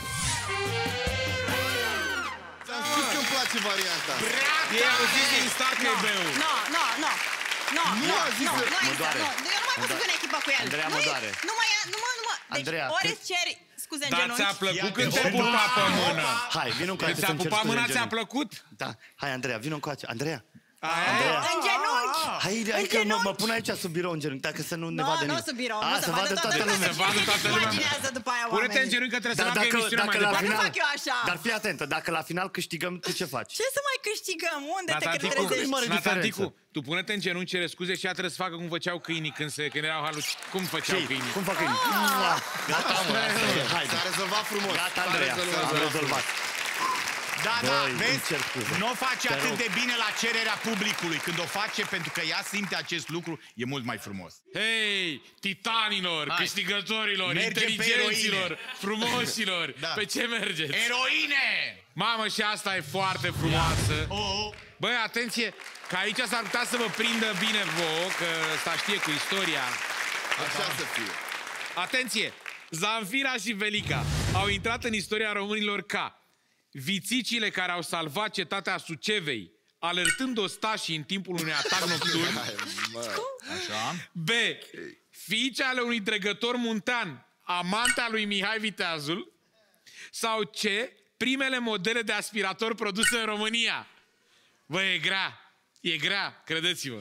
Ți-am spus că îmi place varianta asta. E auzit din start că e beu. Nu, nu, nu. Nu, Nu nu, a zis nu, că- nu Mă există, doare. nu. Eu nu mai pot să fiu în echipă cu el. Andreea, mă Nu e- doare. Nu mai, nu mă, nu mă. Deci, Andreea, ori cât- îți ceri scuze în Dar genunchi. ți-a plăcut Ia când te te opa, pupa pe opa. mână? Hai, vino încoace Când ți-a să-mi cer pupat scuze mâna, în ți-a genunchi. plăcut? Da. Hai, Andreea, vino încoace. Andreea. Aia? În genunchi. Hai, hai că mă, mă pun aici sub birou în genunchi, dacă să nu ne Nu, vadă nu nimeni. sub birou, A, nu să se vadă vadă toată toată lumea. Se vadă toată lumea. Imaginează după aia Pune-te în oamenii. genunchi că trebuie să Dar meargă dacă, emisiunea mai dacă la departe. final, fac eu așa. dar fii atentă, dacă la final câștigăm, tu ce faci? Ce să mai câștigăm? Unde te Natanticu, trezești? mare Natanticu, diferență. tu pune-te în genunchi, cere scuze și ea trebuie să facă cum făceau câinii când, se, când erau haluci. Cum făceau Ce? câinii? Cum fac câinii? Gata, mă, asta e. Hai, S-a rezolvat frumos. gata, Andreea, am rezolvat. Da, da, Băi, îmi vezi? cer scuze. Nu o face Te atât rog. de bine la cererea publicului. Când o face pentru că ea simte acest lucru, e mult mai frumos. Hei, titanilor, Hai. câștigătorilor, Mergem pe inteligenților, eroine. frumoșilor, Da. pe ce mergeți? Eroine! Mamă, și asta e foarte frumoasă. Oh, Băi, atenție, că aici s-ar putea să vă prindă bine vouă, că ăsta știe cu istoria. Așa să fie. Atenție, Zanfira și Velica au intrat în istoria românilor ca vițicile care au salvat cetatea Sucevei, alertând ostașii în timpul unui atac nocturn. Hai, mă. așa. B. Fiice ale unui dregător muntean, amante a lui Mihai Viteazul. Sau C. Primele modele de aspirator produse în România. Bă, e grea. E grea, credeți-mă.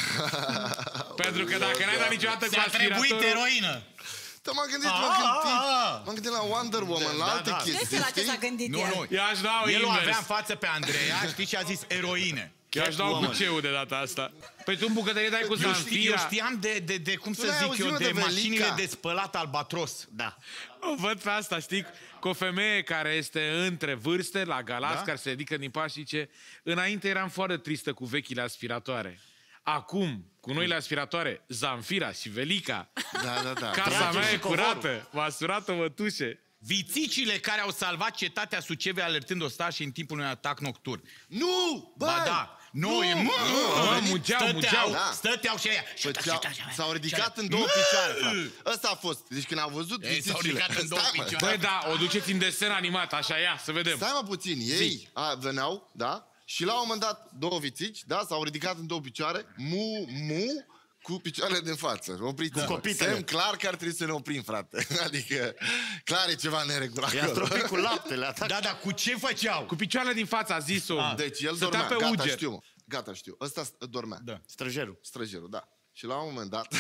Pentru că dacă n-ai dat niciodată cu Ți-a trebuit aspiratorul... eroină. Da, m-am gândit, m-am Ah, gândit. ah, ah. M-am gândit la Wonder Woman, la Da, alte da. chestii, Știi la ce s-a știi? gândit Nu, el? nu. Eu aș da El o avea invers. în față pe Andreea, știi ce a zis? Eroine. Eu aș da cu C-ul de data asta. Păi tu în bucătărie dai cu Eu, știi, eu Zanfira. știam de, de, de cum Tu să n-ai zic auzit, eu, mă, de, de Velica? mașinile de spălat albatros. Da. O văd pe asta, știi? Cu o femeie care este între vârste, la Galați, Da? care se ridică din pas și zice: înainte eram foarte tristă cu vechile aspiratoare. Acum, cu noile aspiratoare, Zanfira și Velica, Da, da, da. casa Trage mea și e covorul. curată, m-a surat-o mătușe. Vițicile care au salvat cetatea Sucevei alertând ostașii în timpul unui atac nocturn. Nu! Băi! Ba da, nu, Nu, e... nu, Mă, mugeau, mugeau. Da. Stăteau și aia. Păi ți-au- s-au ridicat în două picioare, frate. Ăsta a fost. Deci când au văzut Ei, s-au vițicile... ridicat în două Stai, mă, picioare. Băi, da, o duceți în desen animat, așa, ia, să vedem. Stai mă puțin, ei a, veneau, da? Și la un moment dat, două vițici, da? S-au ridicat în două picioare, mu, mu, cu picioarele din față. Opriți Cu copitele. Semn clar că ar trebui să ne oprim, frate. Adică, clar e ceva neregulat I-a acolo. stropit cu laptele, atac. Da, dar cu ce făceau? Cu picioarele din față, a zis-o. Deci el Stătea dormea, pe gata, uger. știu, mă. Gata, știu. Ăsta st- dormea. Da. Străjerul. Străjerul, da. Și la un moment dat...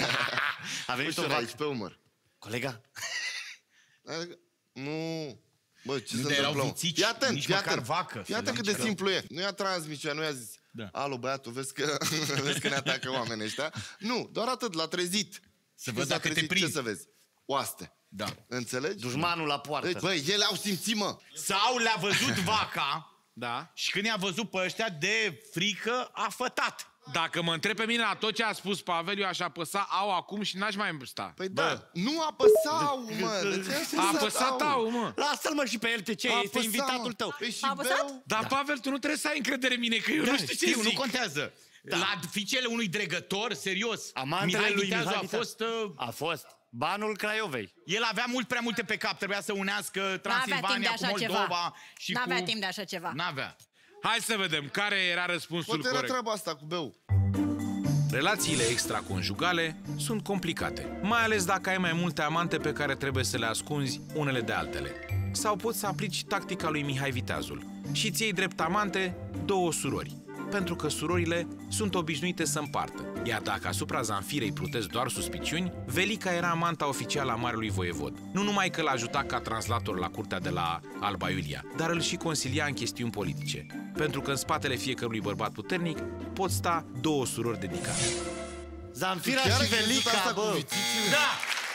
A venit o Uite aici, vacă. pe umăr. Colega? Adică, nu... Bă, ce Nu, se dar erau întâmplă? mă? vițici, Fii atent, nici fii măcar atent. vacă. Fii atent cât de Erau. simplu e. Nu i-a transmis ceva, nu i-a zis, Da. alo băiatul, vezi că, vezi că ne atacă oamenii ăștia? Nu, doar atât, l-a trezit. Să Și văd când s-a dacă te trezit, prind. Ce să vezi? Oaste. Da. Înțelegi? Dușmanul la poartă. Deci, băi, ele au simțit, mă. Sau le-a văzut vaca Da. și când i-a văzut pe ăștia de frică, a fătat. Dacă mă întreb pe mine la tot ce a spus Pavel, eu aș apăsa au acum și n-aș mai sta. Păi da, nu apăsau, mă. De ce A apăsat au, mă. Lasă-l mă și pe el, te ce? Este Apăsau, invitatul mă. tău. Păi și A apăsat? beau. Dar, Pavel, tu nu trebuie să ai încredere în mine, că eu Da, nu știu ce știu, zic. nu contează. Da. La fiicele unui dregător, serios, Amantele Mihai lui Viteazu Mihai a Viteazu. fost... Uh, A fost banul Craiovei. el avea mult prea multe pe cap, trebuia să unească N-avea timp de Transilvania cu așa Moldova ceva. și N-avea cu... timp de așa ceva. N-avea. Hai să vedem care era răspunsul Poate era corect. treaba asta cu beu. Relațiile extraconjugale sunt complicate, mai ales dacă ai mai multe amante pe care trebuie să le ascunzi unele de altele. Sau poți să aplici tactica lui Mihai Viteazul și îți iei drept amante două surori, pentru că surorile sunt obișnuite să împartă. Iar dacă asupra Zanfirei plutesc doar suspiciuni, Velica era amanta oficială a Marelui Voievod. Nu numai că l-a ajutat ca translator la curtea de la Alba Iulia, dar îl și consilia în chestiuni politice. Pentru că în spatele fiecărui bărbat puternic pot sta două surori dedicate. Zanfira Chiar și ai crezut Velica, asta cu bă. vițițile? Da!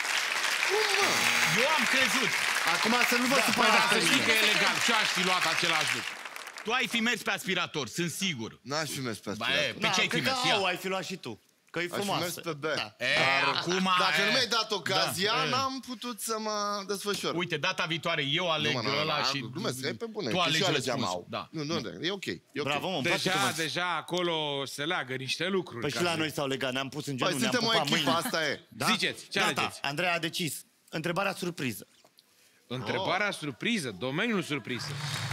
Cum, mă? Eu am crezut. Acum să nu vă Păi supărați da, pe să știi mine. că e legal și eu aș fi luat același lucru. Tu ai fi mers pe aspirator, sunt sigur. N-aș fi mers pe Ba, aspirator. e, pe Da, ce ai fi cred că mers? au, Ia. ai fi luat și tu. Că e Aș fi frumoasă. mers pe B. Da. E, acum... Dacă e. nu mi-ai dat ocazia, Da. n-am putut să mă desfășor. Uite, data viitoare eu aleg Nu, mă, nu, nu, ăla nu, și... glumesc, e pe bune. Tu că alegi și eu alegeam răspunsul. au. Da. Nu, nu, nu, e ok. E ok. Bravo, mă, îmi place Deja, cum deja acolo se leagă niște lucruri. Păi și ca la să- noi s-au legat, ne-am pus în Păi genunchi, ne-am suntem o pupat echipă, mâini. asta e. Da? Ziceți, ce Gata, alegeți? Andreea a decis. Întrebarea surpriză. Întrebarea surpriză, domeniul surpriză.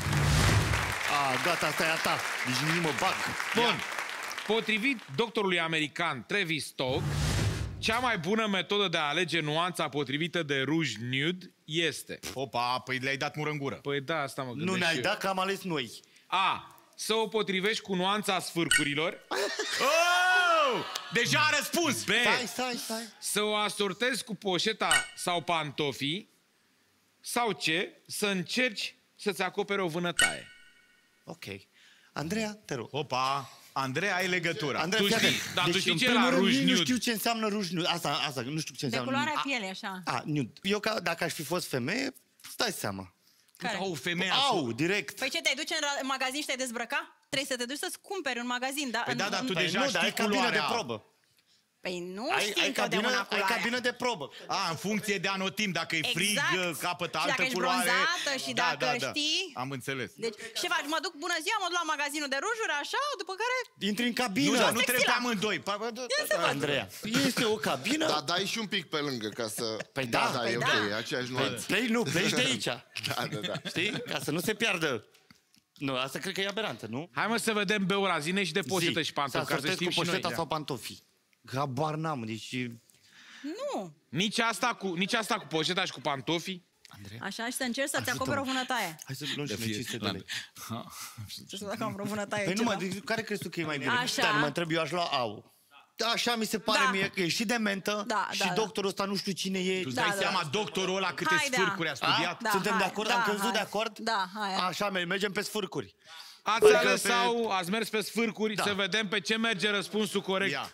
A, gata, asta e a ta. Deci nu mă bag. Bun. Potrivit doctorului american Travis Stock, cea mai bună metodă de a alege nuanța potrivită de ruj nude este... Opa, păi le-ai dat mură în gură. Păi da, asta mă gândesc Nu ne-ai și eu. dat că am ales noi. A. Să o potrivești cu nuanța sfârcurilor. Oh! Deja a răspuns! B. Stai, stai, stai. Să o asortezi cu poșeta sau pantofii. Sau C. Să încerci să-ți acopere o vânătaie. Ok. Andreea, te rog. Opa, Andreea, ai legătura. Andreea, Tu fii știi- atent. dar tu Deci, știi în ce e primul la rând, ruj nici nu nude? știu ce înseamnă ruj nude. Asta, asta, nu știu ce De înseamnă. culoarea A, pielei, așa. A, nude. Eu, ca, dacă aș fi fost femeie, stai seama. Care? Au, femeia. Au, direct. Păi ce, te duci în ra- magazin și te dezbrăca? Trebuie să te duci să-ți cumperi un magazin, da? Păi În- da, dar în- tu Păi deja nu, dar ai știi cabină de culoarea. probă. Păi nu Ai, știi ai, cabină, întotdeauna ai culoarea. cabină de probă. A, în funcție de anotimp, dacă e frig, Exact. capătă Și altă dacă ești culoare. bronzată și Da, dacă da, da. știi. Am înțeles. Deci, ce faci? Mă duc, bună ziua, mă duc la magazinul de rujuri, așa, după care... Intri în cabină. Nu, dar nu textila. trebuie pe amândoi. Pa- pa- da- Ia să văd. Andreea, este o cabină. Da, dai și un pic pe lângă ca să... Păi da, da, păi e da. ok, e aceeași nuanță. Pleci, nu, pleci de aici. Da, da, da. Știi? Ca să nu se piardă. Nu, asta cred că e aberantă, nu? Hai mă să vedem B-ul ăla, zine și de poșetă Zi, și pantofi, să ca să asortezi știm cu și noi. poșeta Da. sau pantofii. Habar n-am, deci... Nu. Nici asta cu, nici asta cu poșeta și cu pantofii? Așa, și să încerci să-ți Ajută-mă. acoperi o vânătaie. Hai să luăm și noi cinci sute de lei. Să știu dacă am vreo vânătaie Păi nu, ceva. mă, de- care crezi tu că e mai bine? Așa. Stai, nu mă întreb, eu aș lua au. Da, așa mi se pare Da. mie că e și dementă Da, și da, da. doctorul ăsta nu știu cine e. Tu îți Da, dai da. seama, doctorul ăla, câte Hai, da. sfârcuri a studiat? Da, Suntem hai, de acord? da, Am căzut hai. de acord? Da, hai. Așa, mergem pe sfârcuri. Ați Adică ales pe- sau ați mers pe sfârcuri? Da. Să vedem pe ce merge răspunsul corect. Ia.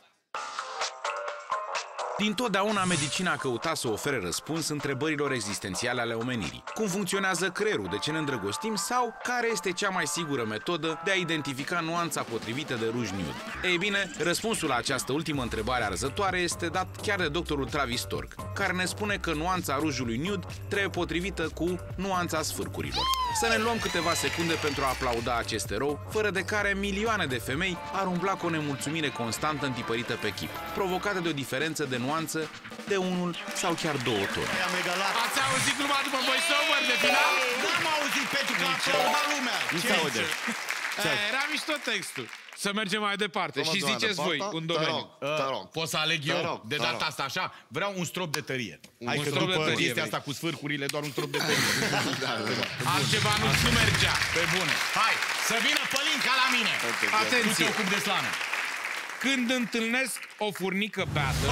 Dintotdeauna medicina a căutat să ofere răspuns întrebărilor existențiale ale omenirii. Cum funcționează creierul, de ce ne îndrăgostim sau care este cea mai sigură metodă de a identifica nuanța potrivită de ruj nude? Ei bine, răspunsul la această ultimă întrebare arzătoare este dat chiar de doctorul Travis Tork, care ne spune că nuanța rujului nude trebuie potrivită cu nuanța sfârcurilor. Să ne luăm câteva secunde pentru a aplauda acest erou, fără de care milioane de femei ar umbla cu o nemulțumire constantă întipărită pe chip, provocată de o diferență de nuanță de unul sau chiar două tone. Am egalat. Ați auzit numai după voice-over de final? N-am auzit pentru că a aplaudat lumea. Nu Ce se aude. E, era mișto textul. Să mergem mai departe Cum și o doamnă, ziceți voi parta? un Te domeniu. rog, te rog. Pot să aleg Te eu? rog, De te data rog. asta așa, vreau un strop de tărie. Hai că strop de după tărie chestia vrei. asta cu sfârcurile, doar un strop de tărie. Da, da, da. Altceva nu, nu mergea. Pe bune. Hai, să vină Pălinca la mine. Tu te Atenție! ocupi de slană. Când întâlnesc o furnică beată,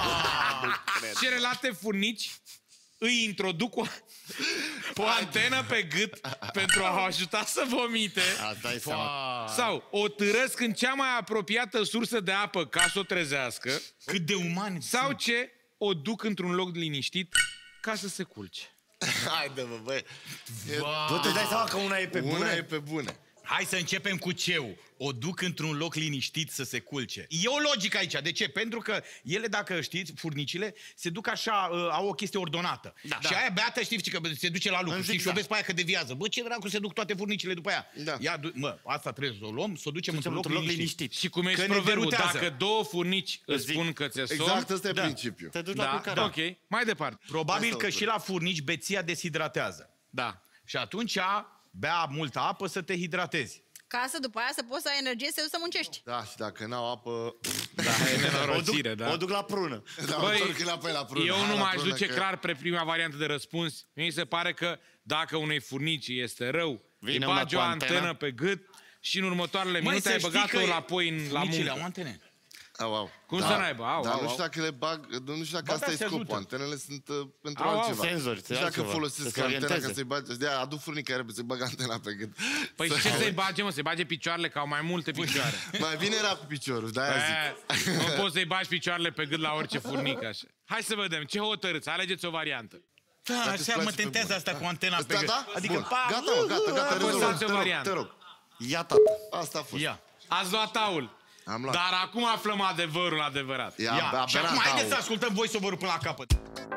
celelalte furnici îi introduc o, o antenă pe gât pentru a o ajuta să vomite. Asta e seama. Sau o târăsc în cea mai apropiată sursă de apă ca să o trezească. Cât de umani Sau sunt. ce? O duc într-un loc liniștit ca să se culce. Haide, mă, băi. E- Tu te dai seama că una e pe Una bune? e pe bune. Hai să începem cu ceu. O duc într-un loc liniștit să se culce. E o logică aici. De ce? Pentru că ele, dacă știți, furnicile, se duc așa, uh, au o chestie ordonată. Da. Și aia beată, știi că se duce la lucru. În Știi? Și o zigzag. vezi pe aia că deviază. Bă, ce dracu se duc toate furnicile după aia? Da. Ia, du- mă, asta trebuie să o luăm, să o ducem într-un loc, într-un loc liniștit. liniștit. Și cum ești Că ne proverbul, derutează. dacă două furnici îți Zic. spun că ți-e somn, Exact, ăsta e Da. principiul. Te duci la da, culcare. da, ok, mai departe. Probabil Asta că o și spun. la furnici beția deshidratează. Da. Și atunci bea multă apă să te hidratezi. Ca să după aia să poți să ai energie să te duci să muncești. Da, și dacă n-au apă... Da, e nenorocire, da. O duc la prună. Da, Băi, mă întorc înapoi la prună. eu Hai nu la m-aș prună duce că- clar pe prima variantă de răspuns. Mi se pare că dacă unei furnici este rău, Vine îi una bagi cu o antenă. antenă pe gât și în următoarele Măi, minute să ai știi băgat-o că e- înapoi în, la Furnicile muncă. au antene. Au, au. Cum da, să n-aibă? Au, da, au, nu știu au. dacă le bag, nu știu dacă Ba asta da, e se scopul. ajută. Antenele sunt uh, pentru Au, au. altceva. Senzori, Nu știu dacă altceva. folosesc Să se antena ca orienteze. să-i bagi. De-aia adu furnica repede să-i bag antena pe gât. Păi Să- și ce să-i bage, mă? Să-i bage picioarele, că au mai multe picioare. Mai bine era cu piciorul, de-aia zic. E, nu poți să-i bagi picioarele pe gât la orice furnică așa. Hai să vedem, ce hotărâți? Alegeți o variantă. Da, Dacă îți așa place mă pe tentează bune. asta cu antena pe Da, gât. da? Adică, Bun. pa, Gata, mă, gata, gata, Apăsați rezolvat. o Te rog, variantă. te rog. Ia, tată. Asta a fost. Ia, Ați luat aul. Am luat. Dar acum aflăm adevărul adevărat. Ia, ia. Și aberant, acum haideți au. să ascultăm voice-over-ul până la capăt.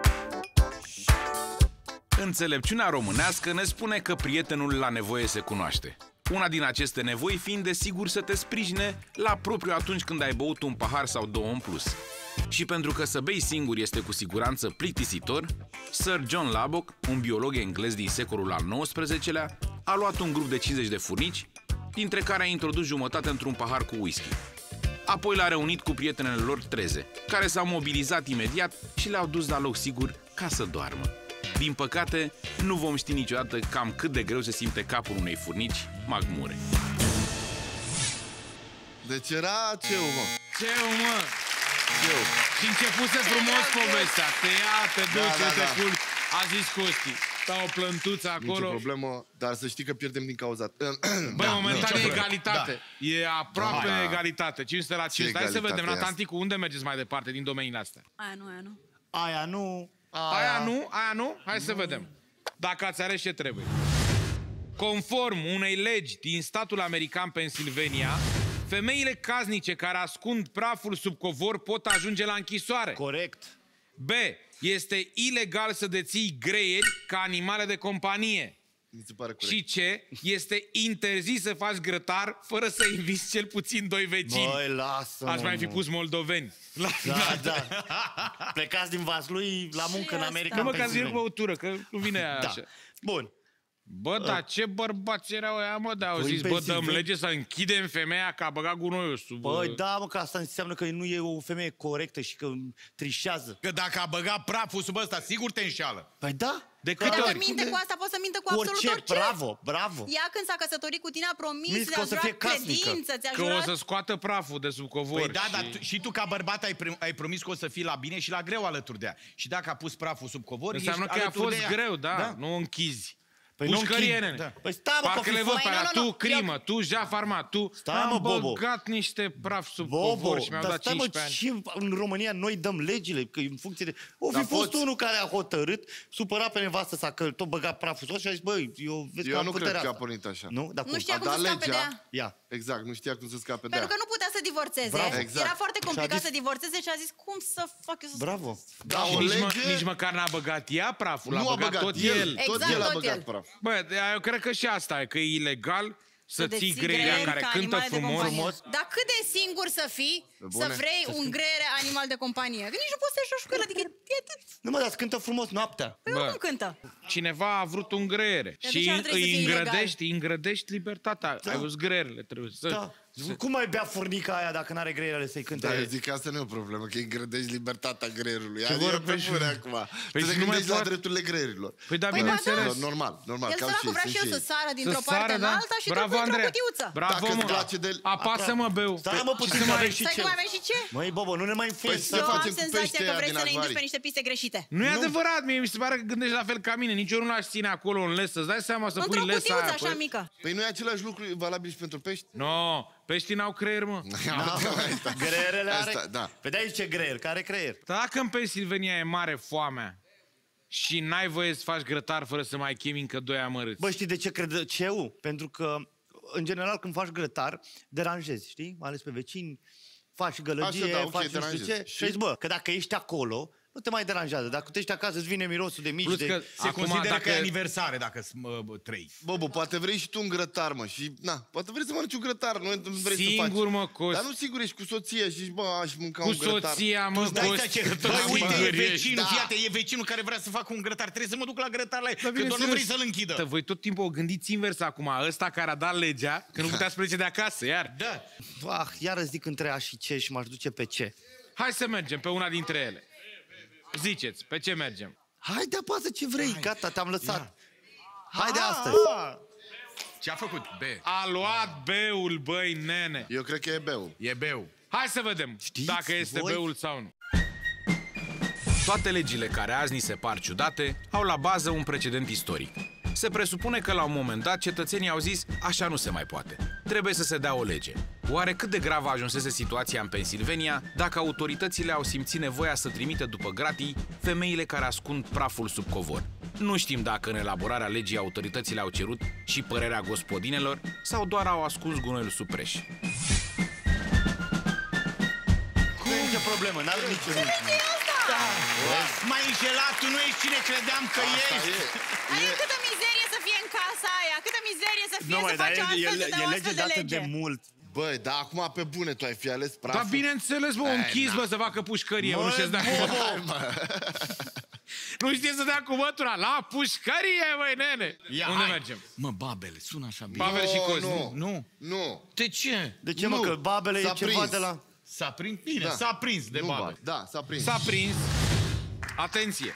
Înțelepciunea românească ne spune că prietenul la nevoie se cunoaște. Una din aceste nevoi fiind, desigur, să te sprijine la propriu atunci când ai băut un pahar sau două în plus. Și pentru că să bei singur este cu siguranță plictisitor, Sir John Lubbock, un biolog englez din secolul al nouăsprezecelea, a luat un grup de cincizeci de furnici, dintre care a introdus jumătate într-un pahar cu whisky. Apoi l-a reunit cu prietenele lor treze, care s-au mobilizat imediat și le-au dus la loc sigur ca să doarmă. Din păcate, nu vom ști niciodată cam cât de greu se simte capul unei furnici magmure. Deci era ce, mă? Ce, mă? Eu. Și începuse frumos povestea. Te ia, te duci, Da, da, te da. culci. A zis Costi. Stau o plântuță Nicio acolo. problemă, dar să știi că pierdem din cauza... Băi, Da, momentan nicio e problemă. egalitate. E aproape Da. egalitate. cinci sute la cinci sute. Hai să egalitate vedem, e asta? Natanticu, unde mergeți mai departe din domeniile astea? Aia nu, aia nu. Aia nu, Aia nu, aia nu? Hai să vedem. Dacă ați ales ce trebuie. Conform unei legi din statul american Pennsylvania, femeile casnice care ascund praful sub covor pot ajunge la închisoare. corect. B. Este ilegal să deții greieri ca animale de companie. Mi se pare corect. Și C. Este interzis să faci grătar fără să inviți cel puțin doi vecini. Băi, lasă Aș mai fi pus moldoveni. La Da, da. Plecați din Vaslui la muncă în asta? America. Nu mă în ca să pensiune. cu băutură, că nu vine aia Da. așa. Bun. Bă, dar ce bărbați erau ăia, mă, dar au Păi, zis, pe bă, zi, dăm vei- lege să închidem femeia că a băgat gunoiul sub... Băi, da, mă, că asta înseamnă că nu e o femeie corectă și că trișează. Că dacă a băgat praful sub ăsta, sigur te înșeală. Păi da. De Că- câte Dacă ori? minte cu asta, poți să minte cu Cu absolut orice, orice. bravo, bravo. Ea când s-a căsătorit cu tine a promis, Mis că ți-a o să fie jurat casnică. credință, ți-a Că o jurat... să scoată praful de sub covor. Păi da, și... dar tu, și tu ca bărbat ai, prim, ai promis că o să fii la bine și la greu alături de ea. Și dacă a pus praful sub covor, Înseamnă ești că a alături fost de ea. greu, da, da, nu închizi. Păi nu Pușcărie, închid. nene. Da. Păi stai, mă, Parcă că le fi- văd Păi pe nu, aia, nu, tu nu. crimă, tu Jafar Mat, tu Stai, am mă, Bobo. băgat niște praf sub Bobo, covor și mi-au dar dat stai, mă, cincisprezece ani. și în România noi dăm legile, că în funcție de... O fi Dar fost poți- unul care a hotărât, supărat pe nevastă sa că tot băga praful sus și a zis, băi, eu vezi că Eu am nu cred puterea că a asta. pornit așa. Nu? Dar cum? Nu știa A cum să dat scape de legea. ea. Ia. Exact, nu știa cum să scape de Pentru ea. că nu putea să divorțeze. Bravo. Exact. Era foarte complicat Și-a zis- să divorțeze și a zis, cum să fac eu să... Bravo. Da, Și o nici, mă, lege... nici măcar n-a băgat ea praful, l-a Nu a băgat, băgat tot el. el. Tot Exact, el a tot băgat el. praf. Bă, eu cred că și asta e, că e ilegal să Să ții deții greierea greieri care ca cântă animale de frumos. companie. Dar cât de singur să fii bune. să vrei un greiere animal de companie? Că nici nu poți să joci cu el, adică e atât. Nu mă, dar cântă frumos noaptea. Păi Bă. oricum cântă. Cineva a vrut un greiere de și ce ar trebui să îi fie îngrădești, îi îngrădești libertatea. Ai văzut greierele, trebuie să... Da. Cum mai bea furnica aia dacă n-are greierele să-i cânte? Da, eu zic că asta nu e o problemă, că îi îngrădești libertatea greierului. Ce Adică vorbești, pe bune mă? acum. Păi Tu te și nu mai gândești la poate- drepturile greierilor. Păi da, Păi bineînțeles. ba da. Normal, normal, El ca și săracul vrea sunt și el și să ei. sară dintr-o Să parte sară, în da? alta și Bravo, tot într-o Andreea. cutiuță. Bravo, Dacă îți mă. place de... Apasă, mă, beu. Stai, mă, puțin, Și că mai- avem și Stai ce? că mai avem și ce? Măi, Bobo, nu ne mai Păi influența. să Eu am facem cu senzația peștii că ăia vrei din să ne induci acvarii. pe niște piste greșite. Nu e adevărat, mie mi se pare că gândești la fel ca mine. Nici eu nu l-aș ține acolo în lesă. Îți dai seama să pui Într-o lesa cutiuță aia. așa păi- mică. Păi nu e același lucru valabil și pentru pești? No, peștii n-au creier, mă. Asta. Greierele are? Asta, da. Păi de-aia zice greier, care creier? Dacă în Pennsylvania e mare foamea și n-ai voie să faci grătar fără să mai chemi încă doi amărâți. Bă, știi de ce cred C E U? Pentru că, în general, când faci grătar, deranjezi, știi? Mai ales pe vecini, faci gălăgie, Așa, da, ok, faci nu știu deranjezi. ce. Și zici, bă, că dacă ești acolo, nu te mai deranjează. Dacă tu ești acasă, îți vine mirosul de mici, Plus de... că Se acum, consideră dacă... că e aniversare dacă sunt trei. Bobo, poate vrei și tu un grătar, mă, și, na, poate vrei să mănânci un grătar, nu nu vrei să Singur, faci. mă, Cost. Dar nu sigur ești cu soția și zici, bă, aș mânca Cu un grătar. soția, mă, Dai Cost. ce, că tot băi, uite, e singur ești. vecinul, da. fiate, e vecinul care vrea să facă un grătar. Trebuie să mă duc la grătar la el, că bineînțeles. doar nu vrei să-l închidă. Tă, voi tot timpul o gândiți invers acum. Ăsta care a dat legea, că nu putea să plece de acasă, iar. Da. Ah, iară zic între A și C și m-aș duce pe C. Hai să mergem pe una dintre ele. Ziceți, pe ce mergem? Haide, apasă ce vrei, gata, te-am lăsat. Haide astăzi. Ce a făcut? B. A luat beul, băi, nene. Eu cred că e beu. E beu. Hai să vedem Știți dacă este voi? beul sau nu. Toate legile care azi ni se par ciudate au la bază un precedent istoric. Se presupune că la un moment dat cetățenii au zis, așa nu se mai poate. Trebuie să se dea o lege. Oare cât de gravă ajunsese situația în Pennsylvania dacă autoritățile au simțit nevoia să trimită după gratii femeile care ascund praful sub covor? Nu știm dacă în elaborarea legii autoritățile au cerut și părerea gospodinelor sau doar au ascuns gunoiul sub preș. Nu e nicio problemă, n-are nicio M-ai înșelat, tu nu ești cine credeam că Asta ești. e. Ai câtă mizerie să fie în casa aia, câtă mizerie să fie Nu, să măi, dar faci o e, astfel de, e, de, e o lege astfel de dată lege. de mult. Băi, dar acum pe bune tu ai fi ales praful. Dar bineînțeles, bă, un chis, bă, să facă pușcărie, bă, nu știți dacă... Nu știți să dea cuvântura, la pușcărie, băi, nene! Ia, Unde hai. mergem? Mă, babele, sună așa bine. Pavel și Cozi. Nu, Nu. nu. De ce? De ce, mă, Nu, că babele s-a e ceva prins. de la... S-a prins? Bine, Da. s-a prins de Nu, babele. ba- Da, s-a prins. S-a prins. Atenție!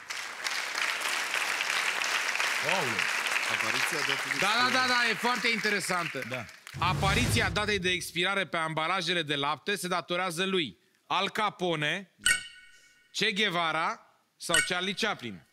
Aoleu. Apariția de Da, da, da, da, e foarte interesantă. Da. Apariția datei de expirare pe ambalajele de lapte se datorează lui Al Capone, Che Guevara sau Charlie Chaplin.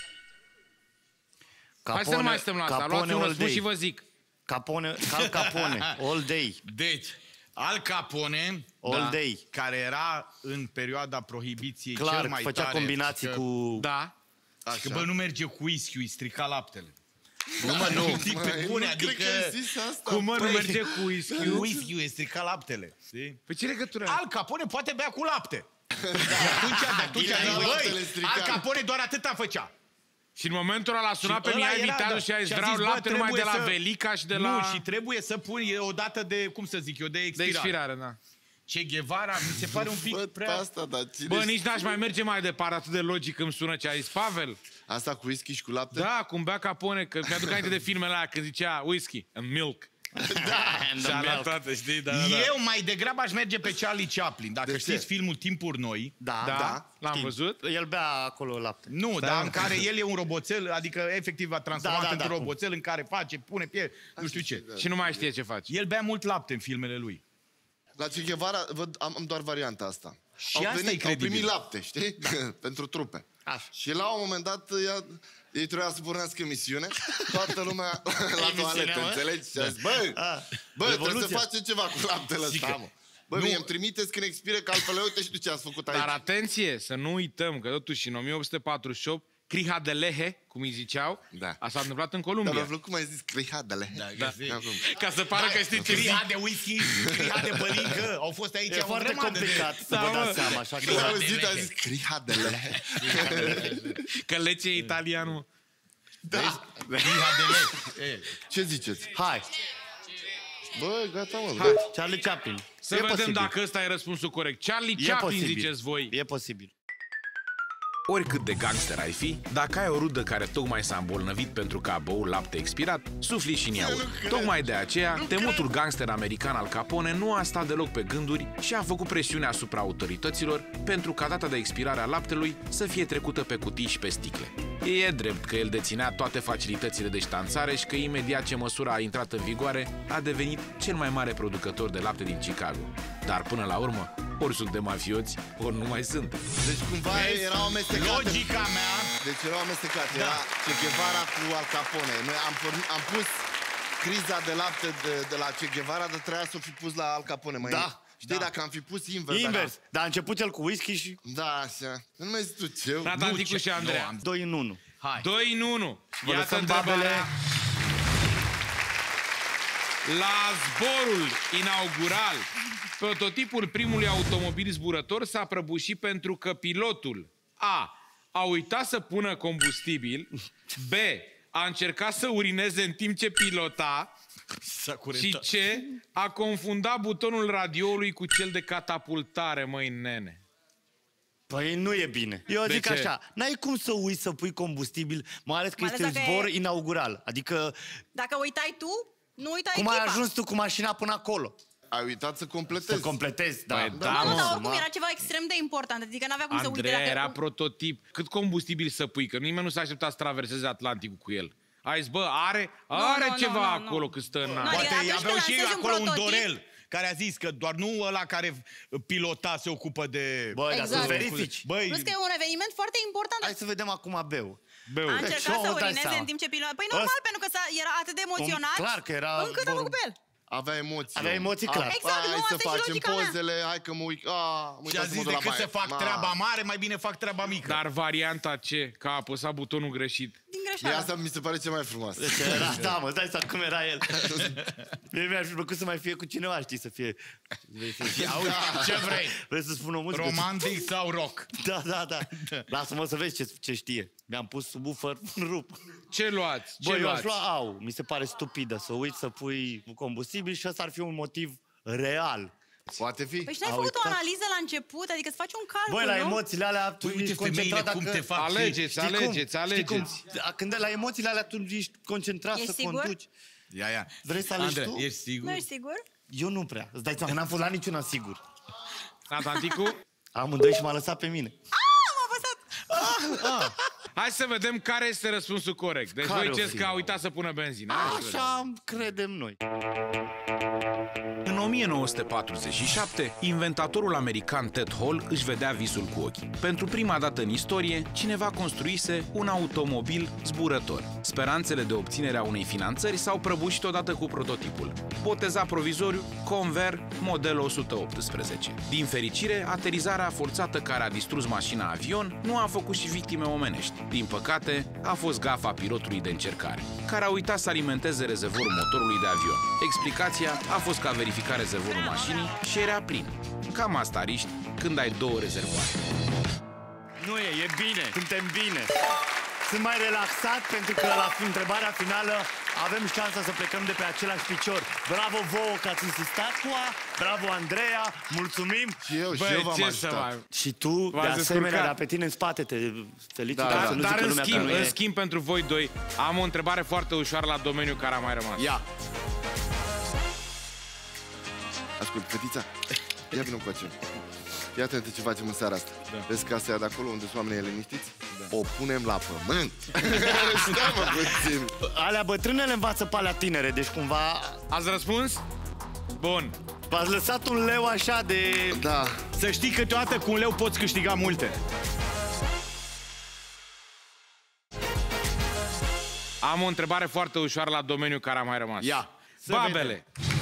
Capone, Hai să nu mai stăm la asta, luați un răspuns și vă zic. Capone, Al Capone, all day. Deci, Al Capone, all da, day. care era în perioada prohibiției Clar, cel mai făcea tare. combinații că, cu... Da. Așa. Că bă, nu merge cu whisky, îi strica laptele. Nu, mă, nu. Pe bune, nu adică... cred că ai zis asta. Cum mă, nu Păi, merge cu whisky? Whisky îi strica laptele. Știi? Pe ce legătură? Al Capone poate bea cu lapte. De atunci, de atunci, Bine, băi, laptele strica. Al Capone doar atâta făcea. Și în momentul ăla l-a sunat Și pe ăla Mihai era, Viteazu da. și a zis, Și a vreau zis, bă, lapte numai de trebuie la să- Velica și de la... Nu, și trebuie să pui o dată de, cum să zic eu, de De expirare. expirare, da. Che Guevara, mi se pare un pic Văd prea... pe asta, dar cine Bă, nici n-aș mai merge mai departe, atât de logic îmi sună ce a zis Pavel. Asta cu whisky și cu lapte? Da, cum bea Capone, că mi-aduc aminte de filmele alea când zicea whisky and milk. Da, Și la toate, știi? Da, da, da. Eu mai degrabă aș merge pe Charlie Chaplin. Dacă De știți ce? filmul Timpuri Noi, Da, Da, da. l-am Știm. văzut. El bea acolo lapte. nu, dar în care el e un roboțel, adică efectiv a transformat Da, da, într-un da. roboțel în care face, pune pie, nu știu ce. Și nu mai știe ce face. El bea mult lapte în filmele lui. La Che Guevara văd, am, am doar varianta asta. Și au, asta e venit, au credibil. primit lapte, știi? Pentru trupe. Așa. Și la un moment dat ea, ei trebuia să pornească emisiune, toată lumea la Emisiunea, toaletă, mă? înțelegi? Și a zis, bă, A, bă, trebuie să revoluția. facem ceva cu laptele Zică, ăsta, mă. Bă, nu- mie îmi trimiteți când expire, că altfel, uite și tu ce ați făcut aici. Dar atenție, să nu uităm că totuși în o mie opt sute patruzeci și opt, Criha de Lehe, cum îi ziceau, Da. asta s-a întâmplat în Dar Columbia. mi-a plăcut cum ai zis crihadele. Da, Da. Ca să pară că știi ce zic. Criha de whisky, criha de bălincă, au fost aici E o foarte grămadă de- complicat să Da, vă mă. dați seama, așa Când că... ai auzit, a zis crihadele. Că lece e italian, mă. Da. Criha de lei. E, Ce ziceți? Hai, Bă, gata, mă. hai, Charlie Chaplin. Să E vedem posibil. dacă ăsta e răspunsul corect. Charlie E Chaplin, posibil. ziceți voi. E posibil. Oricât de gangster ai fi, dacă ai o rudă care tocmai s-a îmbolnăvit pentru că a băut lapte expirat, sufli și în ea. Tocmai de aceea, temutul gangster american Al Capone nu a stat deloc pe gânduri și a făcut presiune asupra autorităților pentru ca data de expirare a laptelui să fie trecută pe cutii și pe sticle. E drept că el deținea toate facilitățile de ștanțare și că imediat ce măsura a intrat în vigoare, a devenit cel mai mare producător de lapte din Chicago. Dar până la urmă, ori suntem mafioți, ori nu mai sunt. Deci cumva erau amestecate. Logica mea... Deci erau amestecate. Era Che Guevara cu Al Capone. Noi am, porni- am pus criza de lapte de, de la Che Guevara, dar trebuia să o fi pus la Al Capone. Mai Da. Știi, dacă am fi pus invers. Invers. Dar a început el cu whisky și Dacă... Da, așa. Nu mai zici tu ce? Tata Anticu ce- și Andreea. nu, am- doi în unu. Hai. doi în unu. Vă Iată lăsăm întrebarea. babele. La zborul inaugural, prototipul primului automobil zburător s-a prăbușit pentru că pilotul A. a uitat să pună combustibil, B. a încercat să urineze în timp ce pilota S-a și C. a confundat butonul radioului cu cel de catapultare, măi nene. Păi nu e bine. Eu De zic ce? așa, n-ai cum să uiți să pui combustibil, mai ales că Mai este ales un dacă zbor e- inaugural. Adică, Dacă uitai tu, nu uitai cum echipa. ai ajuns tu cu mașina până acolo? Ai uitat să completezi. Să completezi, da. Păi da, Nu, mă. dar oricum mă. era ceva extrem de important, adică n-avea cum să uite Andreea dacă... era prototip. Cât combustibil să pui? Că nimeni nu s-a așteptat să traverseze Atlanticul cu el. Ai zis, bă, are, are nu, ceva nu, nu, nu. acolo cât stă în Nu, apă. adică Poate atunci aveau când și ei lansezi un acolo un prototip- Dorel care a zis că doar nu ăla care pilota se ocupă de... Băi, dar Exact. să verifici. Băi, Plus că e un eveniment foarte important. Hai să vedem acum Beu. Beu. A Ce încercat o să dai urineze seama? în timp ce pilota... Păi normal, Ăsta- pentru că s-a- era atât de emoționat, Clar că era încât a vorba- făcut pe el. Avea emoții. Avea om. emoții, clar. Exact, hai nu, să asta e și facem logica mea. pozele, hai că mă uit. Ah, mă și a uitam să zis mă duc la decât baie. să fac Ma. treaba mare, mai bine fac treaba mică. Dar varianta ce? Că a apăsat butonul greșit. Din Mie greșeală. asta mi se pare cel mai frumos. Deci era, da, mă, dai seama cum era el. Mie mi-ar fi plăcut să mai fie cu cineva, știi, să fie... Auzi, ce vrei? Vrei să spun o muzică? Romantic sau rock? Da, da, da. Lasă-mă să vezi ce, ce știe. Mi-am pus subwoofer în rup. Ce luați? Ce Băi, eu aș luați? lua au. Mi se pare stupidă să uiți să pui combustibil și ăsta ar fi un motiv real. Poate fi. Păi și n-ai A făcut o uitat. analiză la început? Adică să faci un calcul, Băi, la nu? emoțiile alea tu Păi uite ești femeile concentrat cum dacă... te fac. Alegeți, Știi cum? alegeți, Știi cum? alegeți. Când la emoțiile alea tu ești concentrat Ești să sigur? conduci. Ia, ia. Vrei să alegi Andrei, tu? ești sigur? Nu ești sigur? Eu nu prea. Îți dai seama că n-am fost la niciuna sigur. Atlanticul? Amândoi și m-a lăsat pe mine. Ah, m-a apăsat! Hai să vedem care este răspunsul corect. Deci Care voi o ziceți fi? că a uitat să pună benzină. Așa credem noi. În o mie nouă sute patruzeci și șapte, inventatorul american Ted Hall își vedea visul cu ochii. Pentru prima dată în istorie, cineva construise un automobil zburător. Speranțele de obținere a unei finanțări s-au prăbușit odată cu prototipul. Botezat provizoriu Convair Model o sută optsprezece. Din fericire, aterizarea forțată care a distrus mașina avion nu a făcut și victime omenești. Din păcate, a fost gafa pilotului de încercare, care a uitat să alimenteze rezervorul motorului de avion. Explicația a fost că a verificat rezervorul mașinii și era plin. Cam asta riști când ai două rezervoare. Nu e, e bine. Suntem bine. Sunt mai relaxat pentru că la întrebarea finală avem șansa să plecăm de pe același picior. Bravo vouă că ați insistat cu a, bravo Andreea, mulțumim. Și eu, și Băi, eu v-am ce să ajutat. mai... Și tu, de V-ați asemenea, descurcat. dar pe tine în spate te felicit. Da, ca da. să nu Dar zică în lumea că schimb, nu în e. schimb, pentru voi doi, am o întrebare foarte ușoară la domeniul care a mai rămas. Ia. Ascult, fetița, ia vină cu acel. Ia atent ce facem în seara asta. Da. Vezi casa aia de acolo unde sunt oamenii liniștiți? Da. O punem la pământ. Stai mă puțin. Alea bătrânele învață pe alea tinere, deci cumva Ați răspuns? Bun. v-ați lăsat un leu așa de... Da. Să știi că câteodată cu un leu poți câștiga multe. Am o întrebare foarte ușoară la domeniul care a mai rămas. Ia. Babele.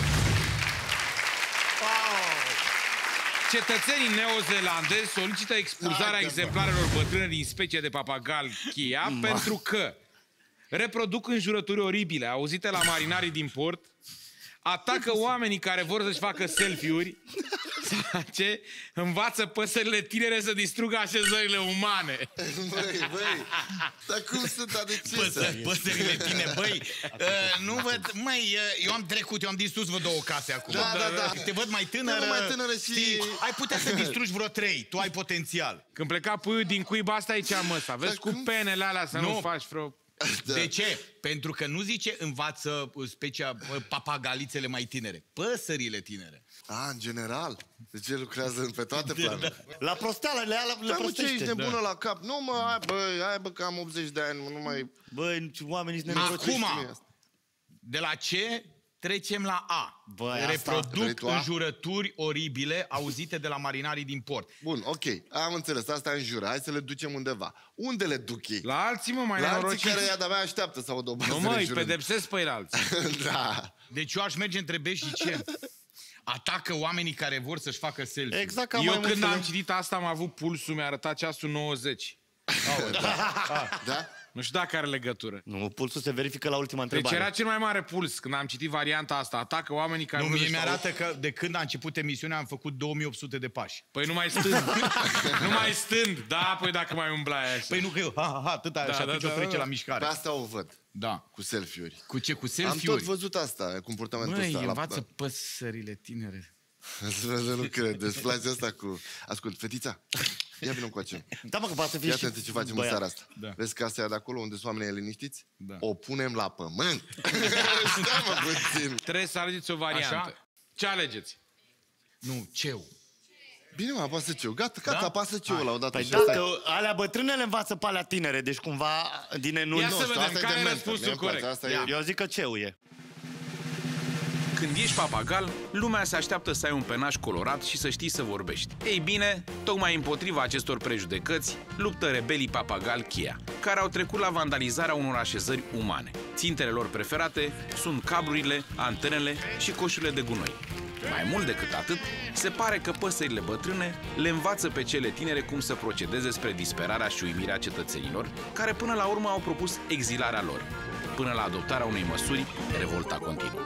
Cetățenii neozelandezi solicită expulzarea exemplarelor bătrâne din specie de papagal Chia pentru că reproduc înjurături oribile auzite la marinarii din port, atacă oamenii care vor să-și facă selfie-uri, sau ce, învață păsările tinere să distrugă așezările umane. Băi, băi. Dar cum sunt adecise? Păsă, păsările tine, băi, uh, nu văd, măi, uh, eu am trecut, eu am distrus vreo două case acum. Da, da, da. Te văd mai tânără, Te văd mai tânără și- știi, ai putea să distrugi vreo trei, tu ai potențial. Când pleca puiul din cuib, asta aici mă, să aveți Dar cu cum? penele alea să nu, Nu. faci vreo... Da. De ce? Pentru că nu zice învață uh, specia uh, papagalițele mai tinere, păsările tinere. A, în general. Deci el lucrează pe toate planurile. La prosteală, le, le Dar mă, ce ești prostește. nebună la cap? Nu mă, hai bă, hai bă, că am optzeci de ani, nu mai... Băi, oamenii sunt nenorociți. Acum, de la ce trecem la A. Băi, asta- Vrei Reproduc tu A? înjurături oribile auzite de la marinarii din port. Bun, ok, am înțeles, asta în jură, hai să le ducem undeva. Unde le duc ei? La alții, mă, mai La alții nenorociți. care ea de-abia așteaptă să audă o bază Nu, mă, îi pedepsesc pe alții. Da. Deci eu aș merge între B și C. Atacă oamenii care vor să-și facă selfie. Exact ca Eu mai când mulțile. am citit asta am avut pulsul, mi-a arătat ceasul nouăzeci. Da? Nu știu dacă are legătură. Nu, pulsul se verifică la ultima Deci întrebare. era cel mai mare puls când am citit varianta asta. Atacă oamenii care Nu, nu mie își mi-arată că de când a început emisiunea am făcut două mii opt sute de pași. Păi nu mai stând. Nu mai stând. Da, păi dacă mai umblai așa. Păi nu că eu, ha, ha, ha, atâta, Da, și atunci da, o da, trece da. la Pe mișcare. asta o văd, Da. cu selfie-uri. Cu ce? Cu Am tot selfie-uri? văzut asta, comportamentul Măi, ăsta. la- învață păsările tinere. Să nu cred, îți place asta cu... Ascult, fetița, ia vină cu acel. Da, mă, că poate să fie Ia și atent ce facem în băiat. seara asta. Da. Vezi casa aia de acolo unde sunt oamenii liniștiți? Da. O punem la pământ. Stai mă puțin. Trebuie să alegeți o variantă. Așa? Ce alegeți? Nu, ceu. Bine mă, apasă ce Gata, gata, Da? apasă ce la odată. Păi și da, asta e. că alea bătrânele învață pe alea tinere, deci cumva din enunț... Ia Nu, să știu, vedem asta e care e dementă, răspunsul mie îmi place, corect. asta Ia. e- Eu zic că ceu e. Când ești papagal, lumea se așteaptă să ai un penaj colorat și să știi să vorbești. Ei bine, tocmai împotriva acestor prejudecăți, luptă rebelii papagal Chia, care au trecut la vandalizarea unor așezări umane. Țintele lor preferate sunt cablurile, antenele și coșurile de gunoi. Mai mult decât atât, se pare că păsările bătrâne le învață pe cele tinere cum să procedeze spre disperarea și uimirea cetățenilor, care până la urmă au propus exilarea lor. Până la adoptarea unei măsuri, revolta continuă.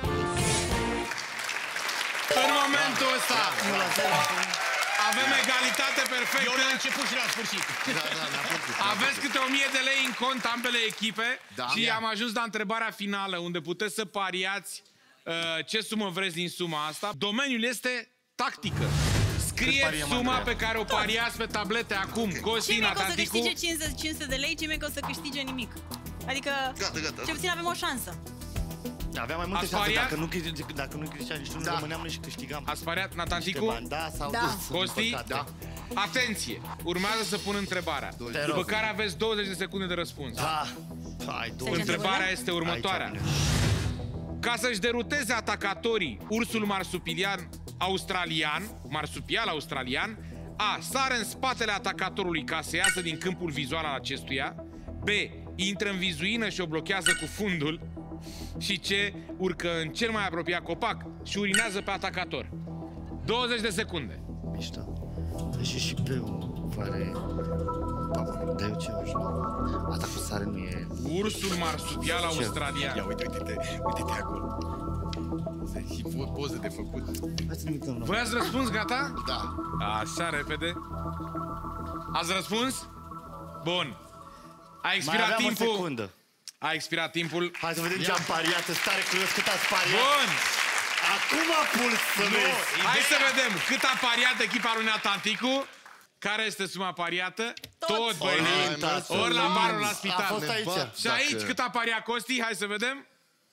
În momentul ăsta avem egalitate perfectă. Eu la început și la sfârșit. Da, da, ne-a plăcut. Aveți câte o mie de lei în cont ambele echipe Da. și am ajuns la întrebarea finală, unde puteți să pariați uh, ce sumă vreți din suma asta. Domeniul este tactică. Scrieți pariem, suma Andreea? pe care o pariați pe tablete acum. Cei Costin, mai că o să Atlanticu. câștige cincizeci cinci sute de lei, cei mai că o să câștige nimic. Adică, Gata, gata. ce puțin avem o șansă. Aveam mai multe Ați șanse, pariat? dacă nu, câștig- dacă nu câștigeam nici unul, Da. rămâneam noi și câștigam. Ați pariat, Niște Natanticu? bani. Da, s-au Da. dus. din Costi? păcate. Da. Atenție! Urmează să pun întrebarea. Te După rog. care aveți douăzeci de secunde de răspuns. Da. Hai, două. Întrebarea este următoarea. Aici, Ca să-și deruteze atacatorii ursul marsupilian australian, marsupial australian, A. Sare în spatele atacatorului ca să iasă din câmpul vizual al acestuia, B. Intră în vizuină și o blochează cu fundul și C. Urcă în cel mai apropiat copac și urinează pe atacator. douăzeci de secunde. mișto. Deci și pe o pare... Dar eu ce aș lua? Asta cu sare nu e... Ursul marsupial australian. Ia, uite, uite-te, uite-te acolo. Și po- poză de făcut. Hai să ne uităm la... Voi ați răspuns, gata? Da. Așa, repede. Ați răspuns? Bun. A Mai expirat aveam o timpul. secundă. A expirat timpul. Hai să vedem ce am pariat. Sunt tare curios cât ați pariat. Bun. Acum a puls să vezi. Hai să vedem cât a pariat echipa lui Natanticu. Care este suma pariată? Tot, băi. Orienta, Ori la bar, ori la A spital. fost aici. Bat Și aici dacă- cât a pariat Costi? Hai să vedem.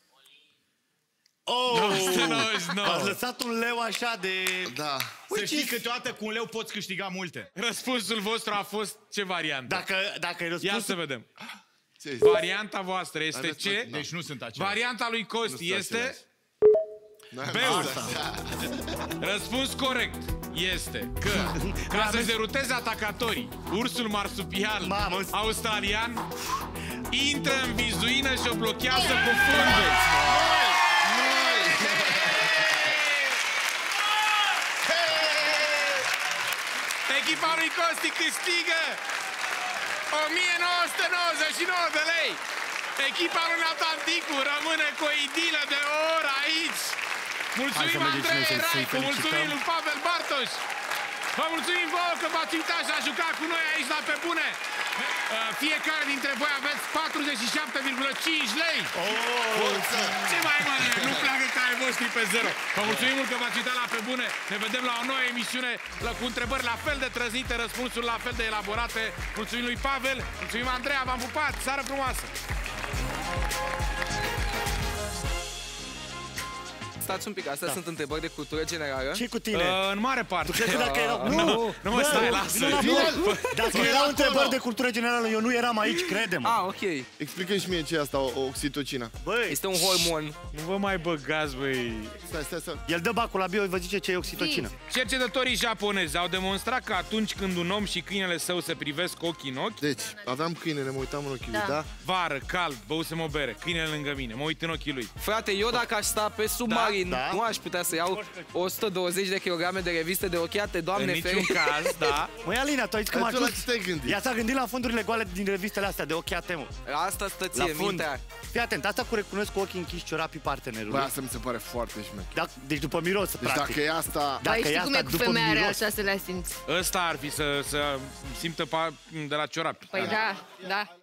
Oh! nouă sute nouăzeci și nouă. Ați lăsat un leu așa de... Da. Să știi, câteodată cu un leu poți câștiga multe. Răspunsul vostru a fost ce variantă? Dacă, dacă ai Ia răspuns... să vedem. Ce ai zis? Varianta voastră este Aveți ce? Da. Deci nu sunt aceleași. Varianta lui Costi sunt este... aceleași. N-am Beul. zis. Răspuns corect este că, ca să-și deruteze atacatorii, ursul marsupial Mamă. australian intră în vizuină și o blochează cu fundul. Echipa lui Costi câștigă o mie nouă sute nouăzeci și nouă de lei. Echipa lui Natanticu rămâne cu o idilă de o oră aici. Mulțumim mergem și noi Andrei să-i Raicu, felicităm. mulțumim lui Pavel Bartoș. Vă mulțumim vouă că v-ați uitat și ați jucat cu noi aici la Pe Bune. Uh, Fiecare dintre voi aveți patruzeci și șapte virgulă cinci lei. Forță! Ce mai mare, nu pleacă ca ai voștri pe zero. Vă mulțumim mult că v-ați uitat la Pe Bune. Ne vedem la o nouă emisiune la- cu întrebări la fel de trăznite, răspunsuri la fel de elaborate. Mulțumim lui Pavel, mulțumim Andreea, v-am pupat. Seară frumoasă! Stați un pic, astea sunt întrebări de cultură generală. Ce cu tine? Uh, în mare parte. Crezi că dacă erau... Nu, nu, nu mă stai, lasă. Nu, nu, nu. Dacă erau întrebări de cultură generală, eu nu eram aici, crede-mă. Ah, ok. Explică și mie ce e asta, o- oxitocina. Băi, Este un hormon. Nu vă mai băgați, băi. Stai, stai, stai. el dă bacul la bio, vă zice ce e oxitocină. Cercetătorii japonezi au demonstrat că atunci când un om și câinele său se privesc ochii în ochi, Deci, aveam câine, ne mă uitam în ochii lui, da? vară, cald, băusem o bere, câinele lângă mine, mă uit în ochii lui. Frate, eu dacă aș sta pe submarin, Da, da. nu aș putea să iau o sută douăzeci de kilograme de reviste de ochiate, În doamne niciun ferește. caz, da. Măi, Alina, tu ai zis că mă Dar tu la ajut. ce te-ai gândit? Ea s-a gândit la fondurile goale din revistele astea de ochiate, mă. Asta stă La ție, fund. mintea. Fii atent, asta cu recunosc cu ochii închiși ciorapii partenerului. Bă, asta mi se pare foarte șmecher. Da, deci după miros, Deci practic. dacă e asta... Dacă Păi e știi cum asta e cu după femeia rea, miros. așa să le simți. Ăsta ar fi să, să simtă pa, de la ciorapi. Păi da, da.